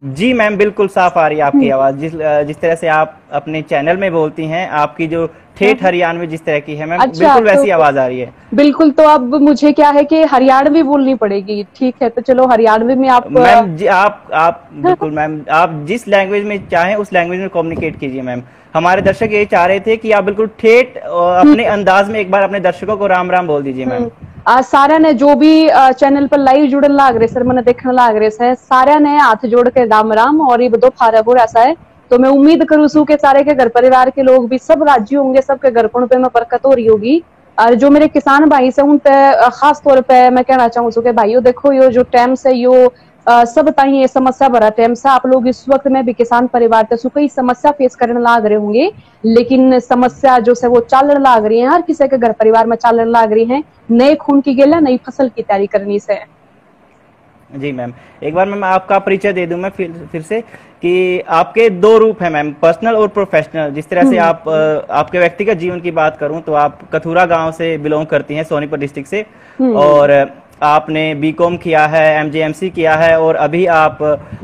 जी ma'am, बिल्कुल साफ आ रही है आपकी आवाज़। जिस तरह से आप अपने चैनल में बोलती हैं, आपकी जो ठेठ हम्म। हरियाणवी जिस तरह की है मैम, अच्छा बिल्कुल तो वैसी आवाज़ आ रही है। बिल्कुल, तो अब मुझे क्या है कि हरियाणवी बोलनी पड़ेगी। ठीक है, तो चलो हरियाणवी में आप मैम जी, आप बिल्कुल मैम, आप जिस लैंग्वेज में चाहें उस लैंग्वेज में कम्युनिकेट कीजिए मैम। हमारे दर्शक यही चाह रहे थे कि आप बिल्कुल ठेठ अपने अंदाज में एक बार अपने दर्शकों को राम राम बोल दीजिए मैम। सारा ने जो भी चैनल पर लाइव जुड़न लाग रहे सर, मैंने देखने लाग रहे से सारा ने हाथ जोड़ के राम राम, और ये बदो फारा हो ऐसा है। तो मैं उम्मीद करूँ सू के सारे के घर परिवार के लोग भी सब राजी होंगे, सबके घर पे मैं बरकत हो रही होगी। और जो मेरे किसान भाई से उन पे खास तौर पे मैं कहना चाहूँ सू के भाइयों, देखो यो जो टाइम से यो सब ताई ये समस्या भरा टाइम से आप लोग इस वक्त में भी किसान परिवार ते कई समस्या फेस करने लाग रहे होंगे। लेकिन समस्या जो है वो चालन लाग रही है, हर किसी के घर परिवार में चालन लाग रही है। नए खून की गेला, नई फसल की तैयारी करनी से। जी मैम, एक बार मैम आपका परिचय दे दूं मैं फिर से कि आपके दो रूप हैं मैम, पर्सनल और प्रोफेशनल। जिस तरह से आप आपके व्यक्तिगत जीवन की बात करूं तो आप कथूरा गांव से बिलोंग करती हैं, सोनीपत डिस्ट्रिक्ट से। हम्म। और आपने बीकॉम किया है, एमजेएमसी किया है, और अभी आप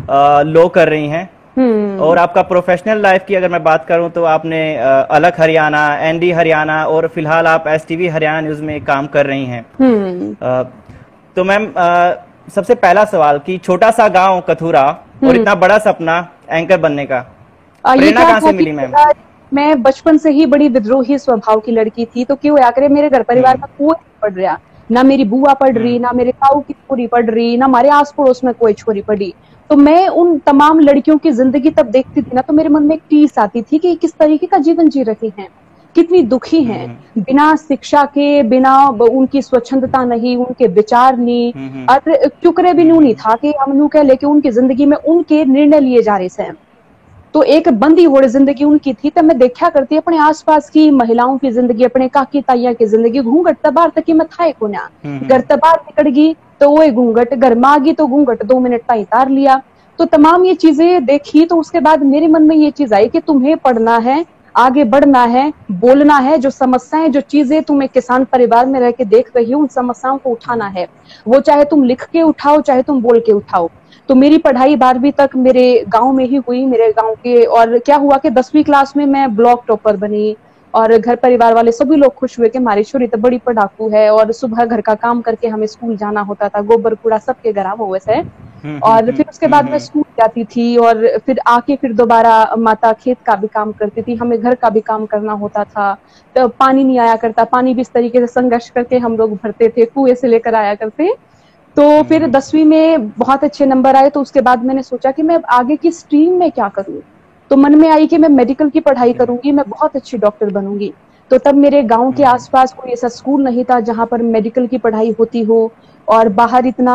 लॉ कर रही हैं। और हम्म। आपका प्रोफेशनल लाइफ की अगर मैं बात करूं तो आपने अलग हरियाणा, एनडी हरियाणा, और फिलहाल आप एसटीवी हरियाणा न्यूज में काम कर रही हैं। हम्म। अ, तो मैम, सबसे पहला सवाल कि छोटा सा गांव कथूरा और हम्म। इतना बड़ा सपना एंकर बनने का, ये प्रेरणा क्या कहाँ था से कि मिली मैम? मैं बचपन से ही बड़ी विद्रोही स्वभाव की लड़की थी, तो क्यों आकर मेरे घर परिवार हम्म। में कोई नहीं पढ़ रहा। ना मेरी बुआ पढ़ हम्म। रही, ना मेरे ताऊ की छोरी पढ़ रही, ना हमारे आस पड़ोस में कोई छोरी पढ़ी। तो मैं उन तमाम लड़कियों की जिंदगी तब देखती थी ना, तो मेरे मन में एक टीस आती थी कि किस तरीके का जीवन जी रही हैं, कितनी दुखी हैं, हम्म। बिना शिक्षा के, बिना उनकी स्वच्छंदता नहीं, उनके विचार नहीं। हम्म। हम्म। और चुकरे भी नू नहीं था कि हम नू कह लेके उनकी जिंदगी में उनके निर्णय लिए जा रहे हैं। तो एक बंदी होड़ जिंदगी उनकी थी, तब मैं देखा करती अपने आसपास की महिलाओं की जिंदगी, अपने काकी ताइया की जिंदगी। घूंघट तबार तक मैं था को ना, घर तबार निकल गई तो वो घूंघट, घर में आ गई तो घूंघट 2 मिनट ताई तार लिया। तो तमाम ये चीजें देखी, तो उसके बाद मेरे मन में ये चीज आई कि तुम्हें पढ़ना है, आगे बढ़ना है, बोलना है, जो समस्याएं, जो चीजें तुम एक किसान परिवार में रह के देख रही हो, उन समस्याओं को उठाना है। वो चाहे तुम लिख के उठाओ, चाहे तुम बोल के उठाओ। तो मेरी पढ़ाई 12वीं तक मेरे गांव में ही हुई, मेरे गांव के। और क्या हुआ कि 10वीं क्लास में मैं ब्लॉक टॉपर बनी, और घर परिवार वाले सभी लोग खुश हुए कि हमारी छोरी तो बड़ी पढ़ाकू है। और सुबह घर का काम करके हमें स्कूल जाना होता था, गोबर कूड़ा सबके घर में वैसे। और फिर उसके बाद मैं स्कूल जाती थी, और फिर आके फिर दोबारा माता खेत का भी काम करती थी, हमें घर का भी काम करना होता था। तो पानी नहीं आया करता, पानी भी इस तरीके से संघर्ष करके हम लोग भरते थे, कुएं से लेकर आया करते। तो फिर 10वीं में बहुत अच्छे नंबर आए, तो उसके बाद मैंने सोचा कि मैं अब आगे की स्ट्रीम में क्या करूं। तो मन में आई कि मैं मेडिकल की पढ़ाई करूंगी, मैं बहुत अच्छी डॉक्टर बनूंगी। तो तब मेरे गांव के आसपास कोई ऐसा स्कूल नहीं था जहां पर मेडिकल की पढ़ाई होती हो। और बाहर इतना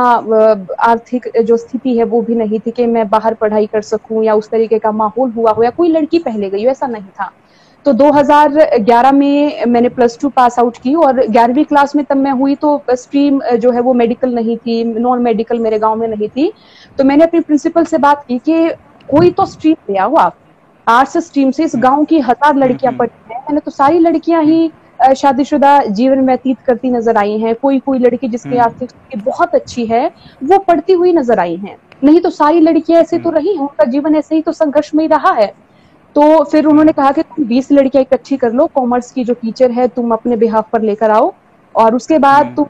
आर्थिक जो स्थिति है वो भी नहीं थी कि मैं बाहर पढ़ाई कर सकूं, या उस तरीके का माहौल हुआ हो, या कोई लड़की पहले गई हो, ऐसा नहीं था। तो 2011 में मैंने +2 पास आउट की, और 11वीं क्लास में तब मैं हुई तो स्ट्रीम जो है वो मेडिकल नहीं थी, नॉन मेडिकल मेरे गांव में नहीं थी। तो मैंने अपनी प्रिंसिपल से बात की कि कोई तो स्ट्रीम ले आओ आप, आर्ट्स स्ट्रीम से। इस गांव की 1000 लड़कियां पढ़ी हैं, मैंने तो सारी लड़कियां ही शादीशुदा जीवन व्यतीत करती नजर आई हैं। कोई कोई लड़की जिसकी आर्थिक स्थिति बहुत अच्छी है वो पढ़ती हुई नजर आई हैं, नहीं तो सारी लड़कियां ऐसे तो रही हैं, उनका जीवन ऐसे ही तो संघर्ष में ही रहा है। तो फिर उन्होंने कहा कि तुम 20 लड़कियां इकट्ठी कर लो, कॉमर्स की जो टीचर है तुम अपने बिहाफ पर लेकर आओ, और उसके बाद तुम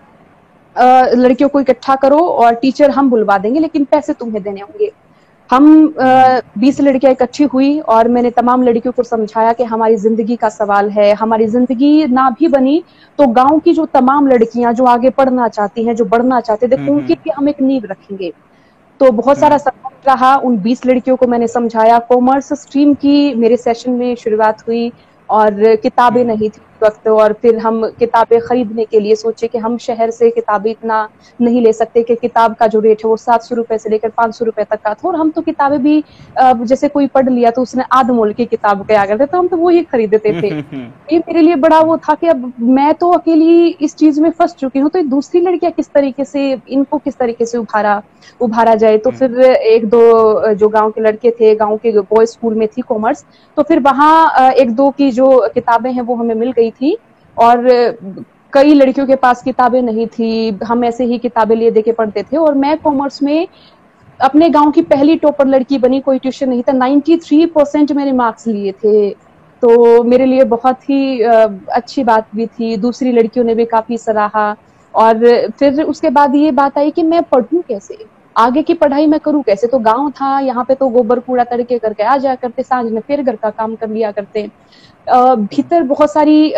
लड़कियों को इकट्ठा करो, और टीचर हम बुलवा देंगे, लेकिन पैसे तुम्हें देने होंगे। हम 20 लड़कियां इकट्ठी हुई, और मैंने तमाम लड़कियों को समझाया कि हमारी जिंदगी का सवाल है, हमारी जिंदगी ना भी बनी तो गांव की जो तमाम लड़कियां जो आगे पढ़ना चाहती हैं, जो बढ़ना चाहते हैं, देखो उनके लिए हम एक नींव रखेंगे। तो बहुत सारा सपोर्ट रहा, उन 20 लड़कियों को मैंने समझाया। कॉमर्स स्ट्रीम की मेरे सेशन में शुरुआत हुई, और किताबें नहीं थी उस वक्त। और फिर हम किताबें खरीदने के लिए सोचे कि हम शहर से किताबें इतना नहीं ले सकते, कि किताब का जो रेट है वो 700 रुपए से लेकर 500 रुपए तक का था। और हम तो किताबें भी जैसे कोई पढ़ लिया तो उसने आध मोल की किताब कहा करते, तो हम तो वो ही खरीदते थे। ये मेरे लिए बड़ा वो था कि अब मैं तो अकेली इस चीज में फंस चुकी हूँ, तो दूसरी लड़कियां किस तरीके से, इनको किस तरीके से उभारा जाए। तो फिर एक दो जो गांव के लड़के थे, गांव के बॉयज स्कूल में थी कॉमर्स, तो फिर वहां एक दो की जो किताबें हैं वो हमें मिल गई थी। और कई लड़कियों के पास किताबें नहीं थी, हम ऐसे ही किताबें लिए दे के पढ़ते थे। और मैं कॉमर्स में अपने गांव की पहली टॉपर लड़की बनी, कोई ट्यूशन नहीं था, 93% मैंने मार्क्स लिए थे। तो मेरे लिए बहुत ही अच्छी बात भी थी, दूसरी लड़कियों ने भी काफी सराहा। और फिर उसके बाद ये बात आई कि मैं पढ़ूं कैसे, आगे की पढ़ाई मैं करूं कैसे। तो गांव था, यहाँ पे तो गोबर कूड़ा तड़के करके आ जाया करते, सांझ में फिर घर का काम कर लिया करते। भीतर बहुत सारी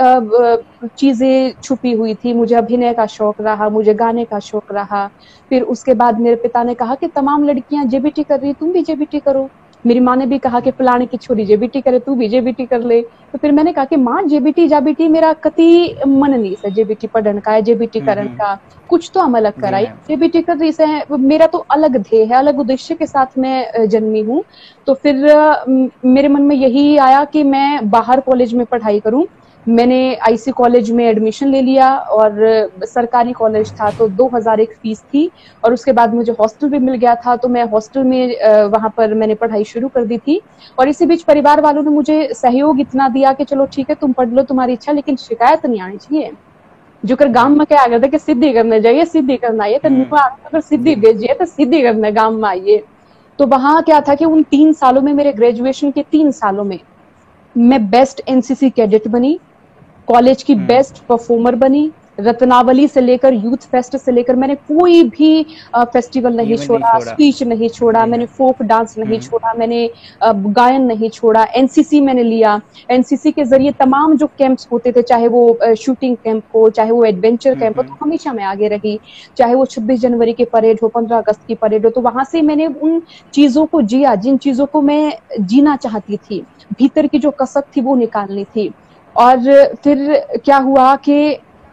चीजें छुपी हुई थी। मुझे अभिनय का शौक रहा, मुझे गाने का शौक रहा। फिर उसके बाद मेरे पिता ने कहा कि तमाम लड़कियां जेबीटी कर रही, तुम भी जेबीटी करो। मेरी माँ ने भी कहा कि फलाने की छोरी जेबीटी करे, तू भी जेबीटी कर ले। तो फिर मैंने कहा कि माँ, जेबीटी जाबीटी मेरा कति मन नहीं है, जेबीटी पढ़न का है, जेबीटी करन का, कुछ तो हम अलग जी कराई। मैम। जेबीटी कर रही से मेरा तो अलग ध्येय है, अलग उद्देश्य के साथ मैं जन्मी हूँ। तो फिर मेरे मन में यही आया कि मैं बाहर कॉलेज में पढ़ाई करूं। मैंने आईसी कॉलेज में एडमिशन ले लिया, और सरकारी कॉलेज था तो 2000 एक फीस थी। और उसके बाद मुझे हॉस्टल भी मिल गया था, तो मैं हॉस्टल में वहां पर मैंने पढ़ाई शुरू कर दी थी। और इसी बीच परिवार वालों ने मुझे सहयोग इतना दिया कि चलो ठीक है, तुम पढ़ लो, तुम्हारी इच्छा, लेकिन शिकायत नहीं आनी चाहिए। जो कर गांव में क्या करते कि सिद्धि करने जाइए, सिद्धि करना आइए, तो अगर सिद्धि जी। भेजिए तो सिद्धि करने गांव में आइए। तो वहां क्या था कि उन 3 सालों में, मेरे ग्रेजुएशन के 3 सालों में, मैं बेस्ट एनसीसी कैडेट बनी, कॉलेज की बेस्ट परफॉर्मर बनी। रत्नावली से लेकर यूथ फेस्ट से लेकर मैंने कोई भी फेस्टिवल नहीं इवेंट नहीं छोड़ा, छोड़ा। स्पीच नहीं छोड़ा, जी मैंने मैम। फोक डांस नहीं छोड़ा, मैंने गायन नहीं छोड़ा। एनसीसी मैंने लिया, एनसीसी के जरिए तमाम जो कैंप्स होते थे, चाहे वो शूटिंग कैंप हो, चाहे वो एडवेंचर कैंप हो, तो हमेशा मैं आगे रही। चाहे वो 26 जनवरी की परेड हो, 15 अगस्त की परेड हो, तो वहां से मैंने उन चीजों को जिया जिन चीजों को मैं जीना चाहती थी। भीतर की जो कसक थी वो निकालनी थी। और फिर क्या हुआ कि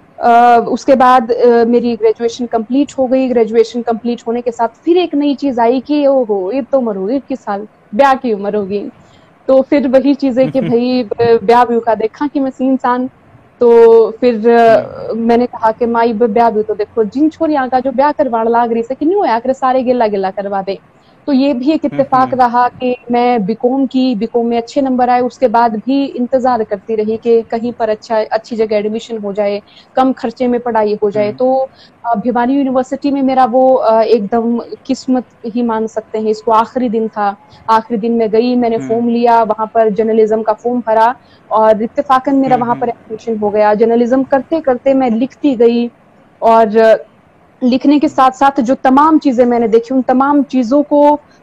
उसके बाद मेरी ग्रेजुएशन कंप्लीट हो गई। ग्रेजुएशन कंप्लीट होने के साथ फिर एक नई चीज आई कि ओहो, ये तो उम्र होगी 21 साल, ब्याह की उम्र होगी। तो फिर वही चीजें कि भाई ब्याह ब्यू का देखा कि मैं सी इंसान। तो फिर मैंने कहा कि माई ब्याह ब्यू तो देखो, जिन छोरियां का जो ब्याह करवाण लाग रही से कि नहीं होया करे, सारे गिला गिला करवा दे। तो ये भी एक इत्तेफाक रहा कि मैं बीकॉम में अच्छे नंबर आए। उसके बाद भी इंतजार करती रही कि कहीं पर अच्छी जगह एडमिशन हो जाए, कम खर्चे में पढ़ाई हो जाए। तो भिवानी यूनिवर्सिटी में मेरा वो एकदम किस्मत ही मान सकते हैं इसको, आखिरी दिन था। आखिरी दिन में गई, मैंने फॉर्म लिया, वहां पर जर्नलिज्म का फॉर्म भरा, और इत्तेफाकन मेरा वहां पर एडमिशन हो गया। जर्नलिज्म करते करते मैं लिखती गई, और लिखने के साथ साथ जो तमाम चीजें मैंने देखी, उन तमाम चीजों को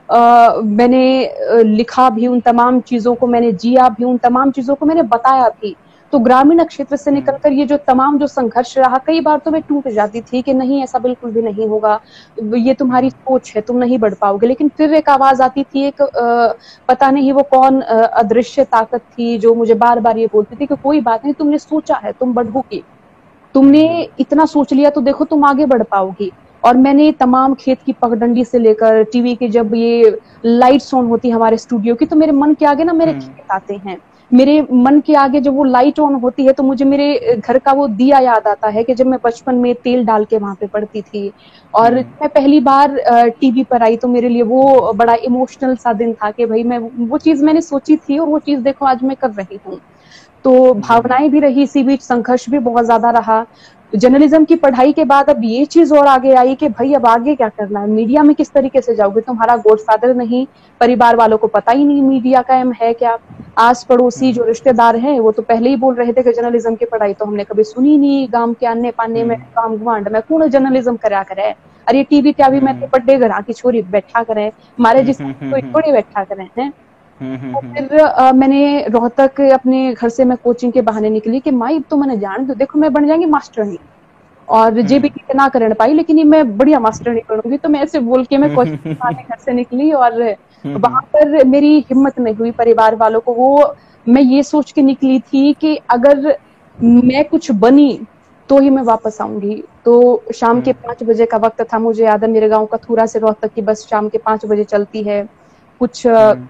मैंने लिखा भी, उन तमाम चीजों को मैंने जिया भी, उन तमाम चीजों को मैंने बताया भी। तो ग्रामीण क्षेत्र से निकलकर ये जो तमाम जो संघर्ष रहा, कई बार तो मैं टूट जाती थी कि नहीं, ऐसा बिल्कुल भी नहीं होगा, ये तुम्हारी सोच है, तुम नहीं बढ़ पाओगे। लेकिन फिर एक आवाज आती थी, एक पता नहीं वो कौन अदृश्य ताकत थी जो मुझे बार बार ये बोलती थी कि कोई बात नहीं, तुमने सोचा है, तुम बढ़ोगी, तुमने इतना सोच लिया तो देखो तुम आगे बढ़ पाओगी। और मैंने तमाम खेत की पगडंडी से लेकर टीवी की जब ये लाइट्स ऑन होती हमारे स्टूडियो की, तो मेरे मन के आगे ना मेरे खेत आते हैं। मेरे मन के आगे जब वो लाइट ऑन होती है तो मुझे मेरे घर का वो दिया याद आता है कि जब मैं बचपन में तेल डाल के वहां पे पढ़ती थी। और मैं पहली बार टीवी पर आई तो मेरे लिए वो बड़ा इमोशनल सा दिन था कि भाई मैं वो चीज मैंने सोची थी और वो चीज देखो आज मैं कर रही हूँ। तो भावनाएं भी रही, इसी बीच संघर्ष भी बहुत ज्यादा रहा। जर्नलिज्म की पढ़ाई के बाद अब ये चीज और आगे आई कि भाई अब आगे क्या करना है, मीडिया में किस तरीके से जाओगे, तुम्हारा गॉडफादर नहीं, परिवार वालों को पता ही नहीं मीडिया का एम है क्या। आस पड़ोसी जो रिश्तेदार हैं वो तो पहले ही बोल रहे थे कि जर्नलिज्म की पढ़ाई तो हमने कभी सुनी नहीं, गांव के आने पाने में काम गुआंड में कौन जर्नलिज्म करा करे, अरे टीवी त्यावी में तो बड्डे घर की छोरी बैठा करे, हमारे जिस कोई थोड़ी बैठा करे हैं। तो फिर मैंने रोहतक अपने घर से मैं कोचिंग के बहाने निकली कि माई तो मैंने जान दो, देखो मैं बन जाएंगी मास्टरनी, और जेबीटी ना कर पाई लेकिन ये मैं बढ़िया मास्टरनी करूंगी। तो मैं ऐसे बोल के मैं कोचिंग के बहाने घर से निकली, और वहां पर मेरी हिम्मत नहीं हुई परिवार वालों को, वो मैं ये सोच के निकली थी कि अगर मैं कुछ बनी तो ही मैं वापस आऊंगी। तो शाम के 5 बजे का वक्त था, मुझे याद है, मेरे गांव कथूरा से रोहतक की बस शाम के 5 बजे चलती है। कुछ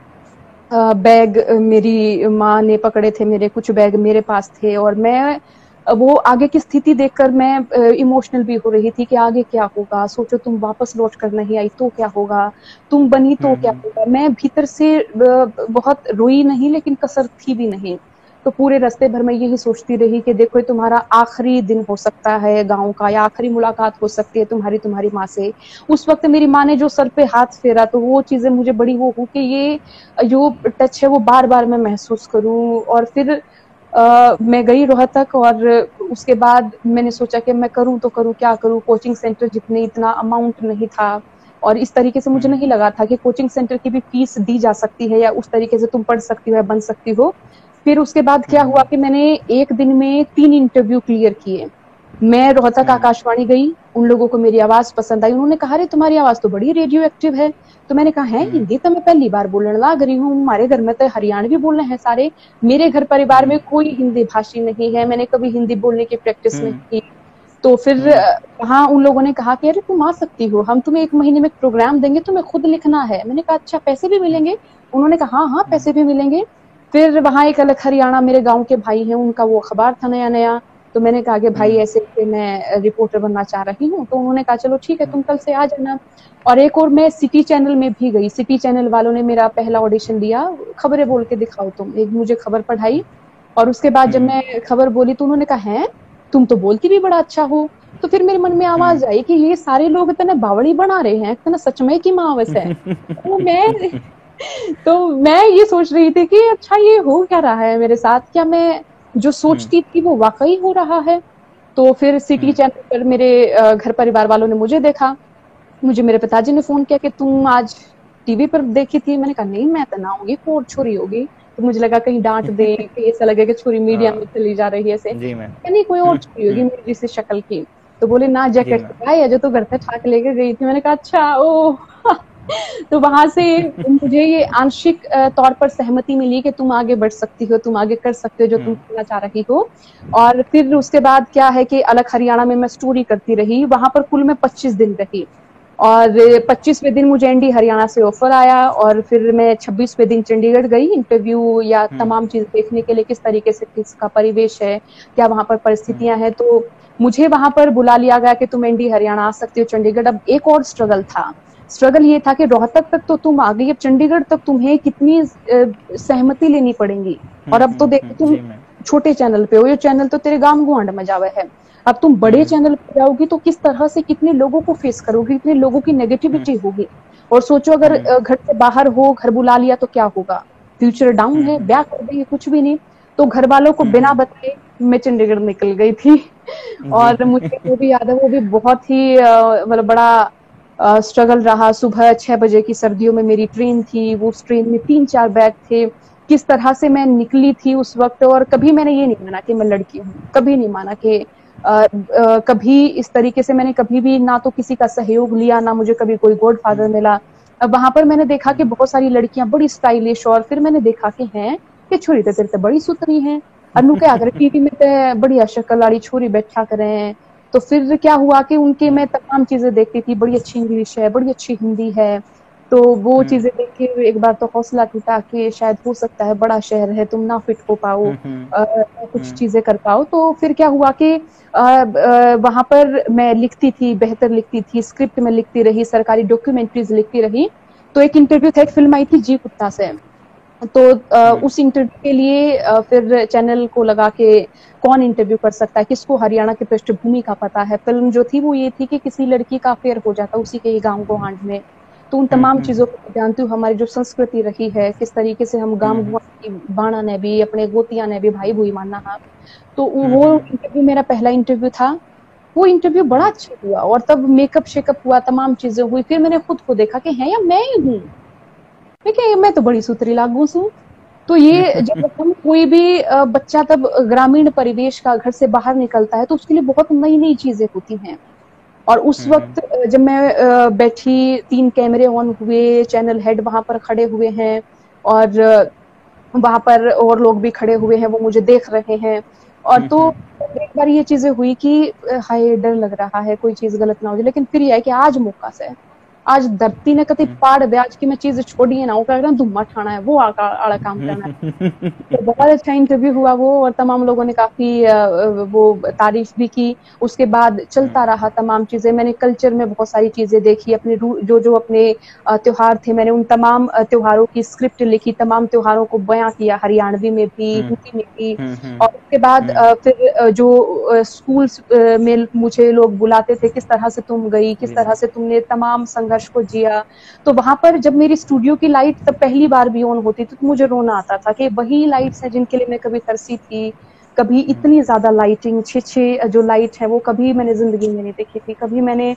बैग मेरी माँ ने पकड़े थे, मेरे कुछ बैग मेरे पास थे, और मैं वो आगे की स्थिति देखकर मैं इमोशनल भी हो रही थी कि आगे क्या होगा। सोचो तुम वापस लौट कर नहीं आई तो क्या होगा, तुम बनी तो क्या होगा। मैं भीतर से बहुत रोई नहीं लेकिन कसर थी भी नहीं। तो पूरे रास्ते भर मैं यही सोचती रही कि देखो ये तुम्हारा आखिरी दिन हो सकता है गाँव का, या आखिरी मुलाकात हो सकती है तुम्हारी माँ से। उस वक्त मेरी माँ ने जो सर पे हाथ फेरा, तो वो चीजें मुझे बड़ी वो हो कि ये जो टच है वो बार बार मैं महसूस करूं। और फिर मैं गई रोहतक, और उसके बाद मैंने सोचा कि मैं करूं तो करूं, क्या करूं। कोचिंग सेंटर जितने इतना अमाउंट नहीं था, और इस तरीके से मुझे नहीं लगा था कि कोचिंग सेंटर की भी फीस दी जा सकती है, या उस तरीके से तुम पढ़ सकती हो या बन सकती हो। फिर उसके बाद क्या हुआ कि मैंने एक दिन में 3 इंटरव्यू क्लियर किए। मैं रोहतक आकाशवाणी गई, उन लोगों को मेरी आवाज पसंद आई, उन्होंने कहा अरे तुम्हारी आवाज तो बड़ी रेडियो एक्टिव है। तो मैंने कहा है हिंदी तो मैं पहली बार बोलने लग रही हूँ, हमारे घर में तो हरियाणवी बोल रहे हैं सारे, मेरे घर परिवार में कोई हिंदी भाषी नहीं है, मैंने कभी हिंदी बोलने की प्रैक्टिस नहीं की। तो फिर वहाँ उन लोगों ने कहा कि अरे तुम आ सकती हो, हम तुम्हें 1 महीने में एक प्रोग्राम देंगे, तुम्हें खुद लिखना है। मैंने कहा अच्छा पैसे भी मिलेंगे? उन्होंने कहा हाँ हाँ पैसे भी मिलेंगे। फिर वहाँ एक अलग हरियाणा मेरे गाँव के भाई हैं, उनका वो अखबार था नया नया, तो मैंने कहा कि भाई ऐसे कि मैं रिपोर्टर बनना चाह रही हूँ। तो उन्होंने कहा चलो ठीक है तुम कल से आ जाना। और एक और मैं सिटी चैनल में भी गई, सिटी चैनल वालों ने मेरा पहला ऑडिशन लिया, खबरें बोल के दिखाओ तुम, एक मुझे खबर पढ़ाई। और उसके बाद जब मैं खबर बोली तो उन्होंने कहा है तुम तो बोलती भी बड़ा अच्छा हो। तो फिर मेरे मन में आवाज आई कि ये सारे लोग इतना बावड़ी बना रहे हैं, इतना सच में की माँ वैसे है। तो मैं ये सोच रही थी कि अच्छा ये हो क्या रहा है मेरे साथ, क्या मैं जो सोचती थी वो वाकई हो रहा है। तो फिर सिटी चैनल पर मेरे घर परिवार वालों ने मुझे देखा, मुझे मेरे पिताजी ने फोन किया कि तुम आज टीवी पर देखी थी। मैंने कहा नहीं मैं तो ना होगी, कोई छोरी होगी। तो मुझे लगा कहीं डांट दे, कि ऐसा लगे कि छोरी मीडिया में चली जा रही है ऐसे, जी मैम। नहीं कोई और छोरी होगी मेरी जैसी शक्ल की। तो बोले ना जैकेट है जो तो घर पे ठाक लेके गई थी। मैंने कहा अच्छा ओ तो वहां से मुझे ये आंशिक तौर पर सहमति मिली कि तुम आगे बढ़ सकती हो, तुम आगे कर सकते हो जो तुम करना चाह रही हो। और फिर उसके बाद क्या है कि अलग हरियाणा में मैं स्टोरी करती रही, वहां पर कुल मैं 25 दिन रही। और 25वें दिन मुझे एनडी हरियाणा से ऑफर आया, और फिर मैं 26वें दिन चंडीगढ़ गई इंटरव्यू या तमाम चीज देखने के लिए, किस तरीके से किसका परिवेश है, क्या वहां पर परिस्थितियां हैं। तो मुझे वहां पर बुला लिया गया कि तुम एनडी हरियाणा आ सकती हो चंडीगढ़। अब एक और स्ट्रगल था, स्ट्रगल ये था कि रोहतक तक तो तुम आ गई, अब चंडीगढ़ तक तुम्हें कितनी सहमति लेनी पड़ेगी। और अब तो देखो तुम छोटे चैनल पे हो, ये चैनल तो तेरे गांव गुआंढ में जावे है, अब तुम बड़े चैनल पे जाओगी तो किस तरह से कितने लोगों को फेस करोगी, कितने लोगों की नेगेटिविटी होगी। और सोचो अगर घर से बाहर हो, घर बुला लिया तो क्या होगा, फ्यूचर डाउन है, ब्याह कर देंगे, कुछ भी नहीं। तो घर वालों को बिना बताए मैं चंडीगढ़ निकल गई थी। और मुझे वो भी याद है, वो भी बहुत ही मतलब बड़ा स्ट्रगल रहा। सुबह 6 बजे की सर्दियों में मेरी ट्रेन थी, वो उस ट्रेन में 3-4 बैग थे, किस तरह से मैं निकली थी उस वक्त। और कभी मैंने ये नहीं माना कि मैं लड़की हूँ, कभी नहीं माना कि कभी इस तरीके से मैंने कभी भी ना तो किसी का सहयोग लिया, ना मुझे कभी कोई गॉडफादर मिला। वहां पर मैंने देखा कि बहुत सारी लड़कियां बड़ी स्टाइलिश, और फिर मैंने देखा कि हैं कि छोरी तो तेरे से बड़ी सुतरी है, अनु क्या अगर टीवी में तो बढ़िया शक्ल वाली छोरी बैठा करे। तो फिर क्या हुआ कि उनके मैं तमाम चीजें देखती थी, बड़ी अच्छी इंग्लिश है, बड़ी अच्छी हिंदी है। तो वो चीजें देख के एक बार तो हौसला टूटा कि शायद हो सकता है बड़ा शहर है, तुम ना फिट हो पाओ, कुछ चीजें कर पाओ। तो फिर क्या हुआ कि वहां पर मैं लिखती थी, बेहतर लिखती थी, स्क्रिप्ट में लिखती रही, सरकारी डॉक्यूमेंट्रीज लिखती रही। तो एक इंटरव्यू था, एक फिल्म आई थी जी कुत्ता से, तो उस इंटरव्यू के लिए फिर चैनल को लगा के कौन इंटरव्यू कर सकता है, किसको हरियाणा की पृष्ठभूमि का पता है। फिल्म जो थी वो ये थी कि किसी लड़की का अफेयर हो जाता उसी के गांव गुआंढ में। तो उन तमाम चीजों को जानती हूँ, हमारी जो संस्कृति रही है, किस तरीके से हम गांव गुआंढ की बाणा ने भी, अपने गोतिया ने भी भाई भूई मानना है। तो वो इंटरव्यू मेरा पहला इंटरव्यू था। वो इंटरव्यू बड़ा अच्छा हुआ, और तब मेकअप शेकअप हुआ, तमाम चीजें हुई। फिर मैंने खुद को देखा कि है या मैं ही हूँ, मैं तो बड़ी सुतरी लागू हूँ। तो ये जब हम कोई भी बच्चा तब ग्रामीण परिवेश का घर से बाहर निकलता है तो उसके लिए बहुत नई नई चीजें होती हैं। और उस वक्त जब मैं बैठी, 3 कैमरे ऑन हुए, चैनल हेड वहां पर खड़े हुए हैं, और वहां पर और लोग भी खड़े हुए हैं, वो मुझे देख रहे हैं। और तो एक बार ये चीजें हुई कि हाय डर लग रहा है कोई चीज गलत ना हो जाए, लेकिन फिर यह है कि आज मौका से आज धरती ने कति पाड़ दे, आज की मैं चीज छोड़ी है ना, वो कह धुम्मा ठाना है, वो आड़ा काम करना है। तो बहुत अच्छा इंटरव्यू हुआ वो, और तमाम लोगों ने काफी वो तारीफ भी की। उसके बाद चलता रहा तमाम चीजें, मैंने कल्चर में बहुत सारी चीजें देखी, अपने जो जो अपने त्योहार थे, मैंने उन तमाम त्योहारों की स्क्रिप्ट लिखी, तमाम त्योहारों को बयां किया, हरियाणवी में भी, हिंदी में भी। और उसके बाद फिर जो स्कूल्स में मुझे लोग बुलाते थे, किस तरह से तुम गई, किस तरह से तुमने तमाम संघर्ष को जिया। तो वहां पर जब मेरी स्टूडियो की लाइट तब पहली बार भी ऑन होती थी, तो मुझे रोना आता था कि वही लाइट्स हैं जिनके लिए मैं कभी तरसी थी। कभी इतनी ज्यादा लाइटिंग, छे जो लाइट है वो कभी मैंने जिंदगी में नहीं देखी थी। कभी मैंने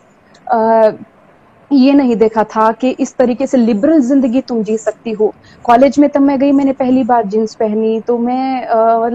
ये नहीं देखा था कि इस तरीके से लिबरल जिंदगी तुम जी सकती हो। कॉलेज में तब मैं गई, मैंने पहली बार जींस पहनी, तो मैं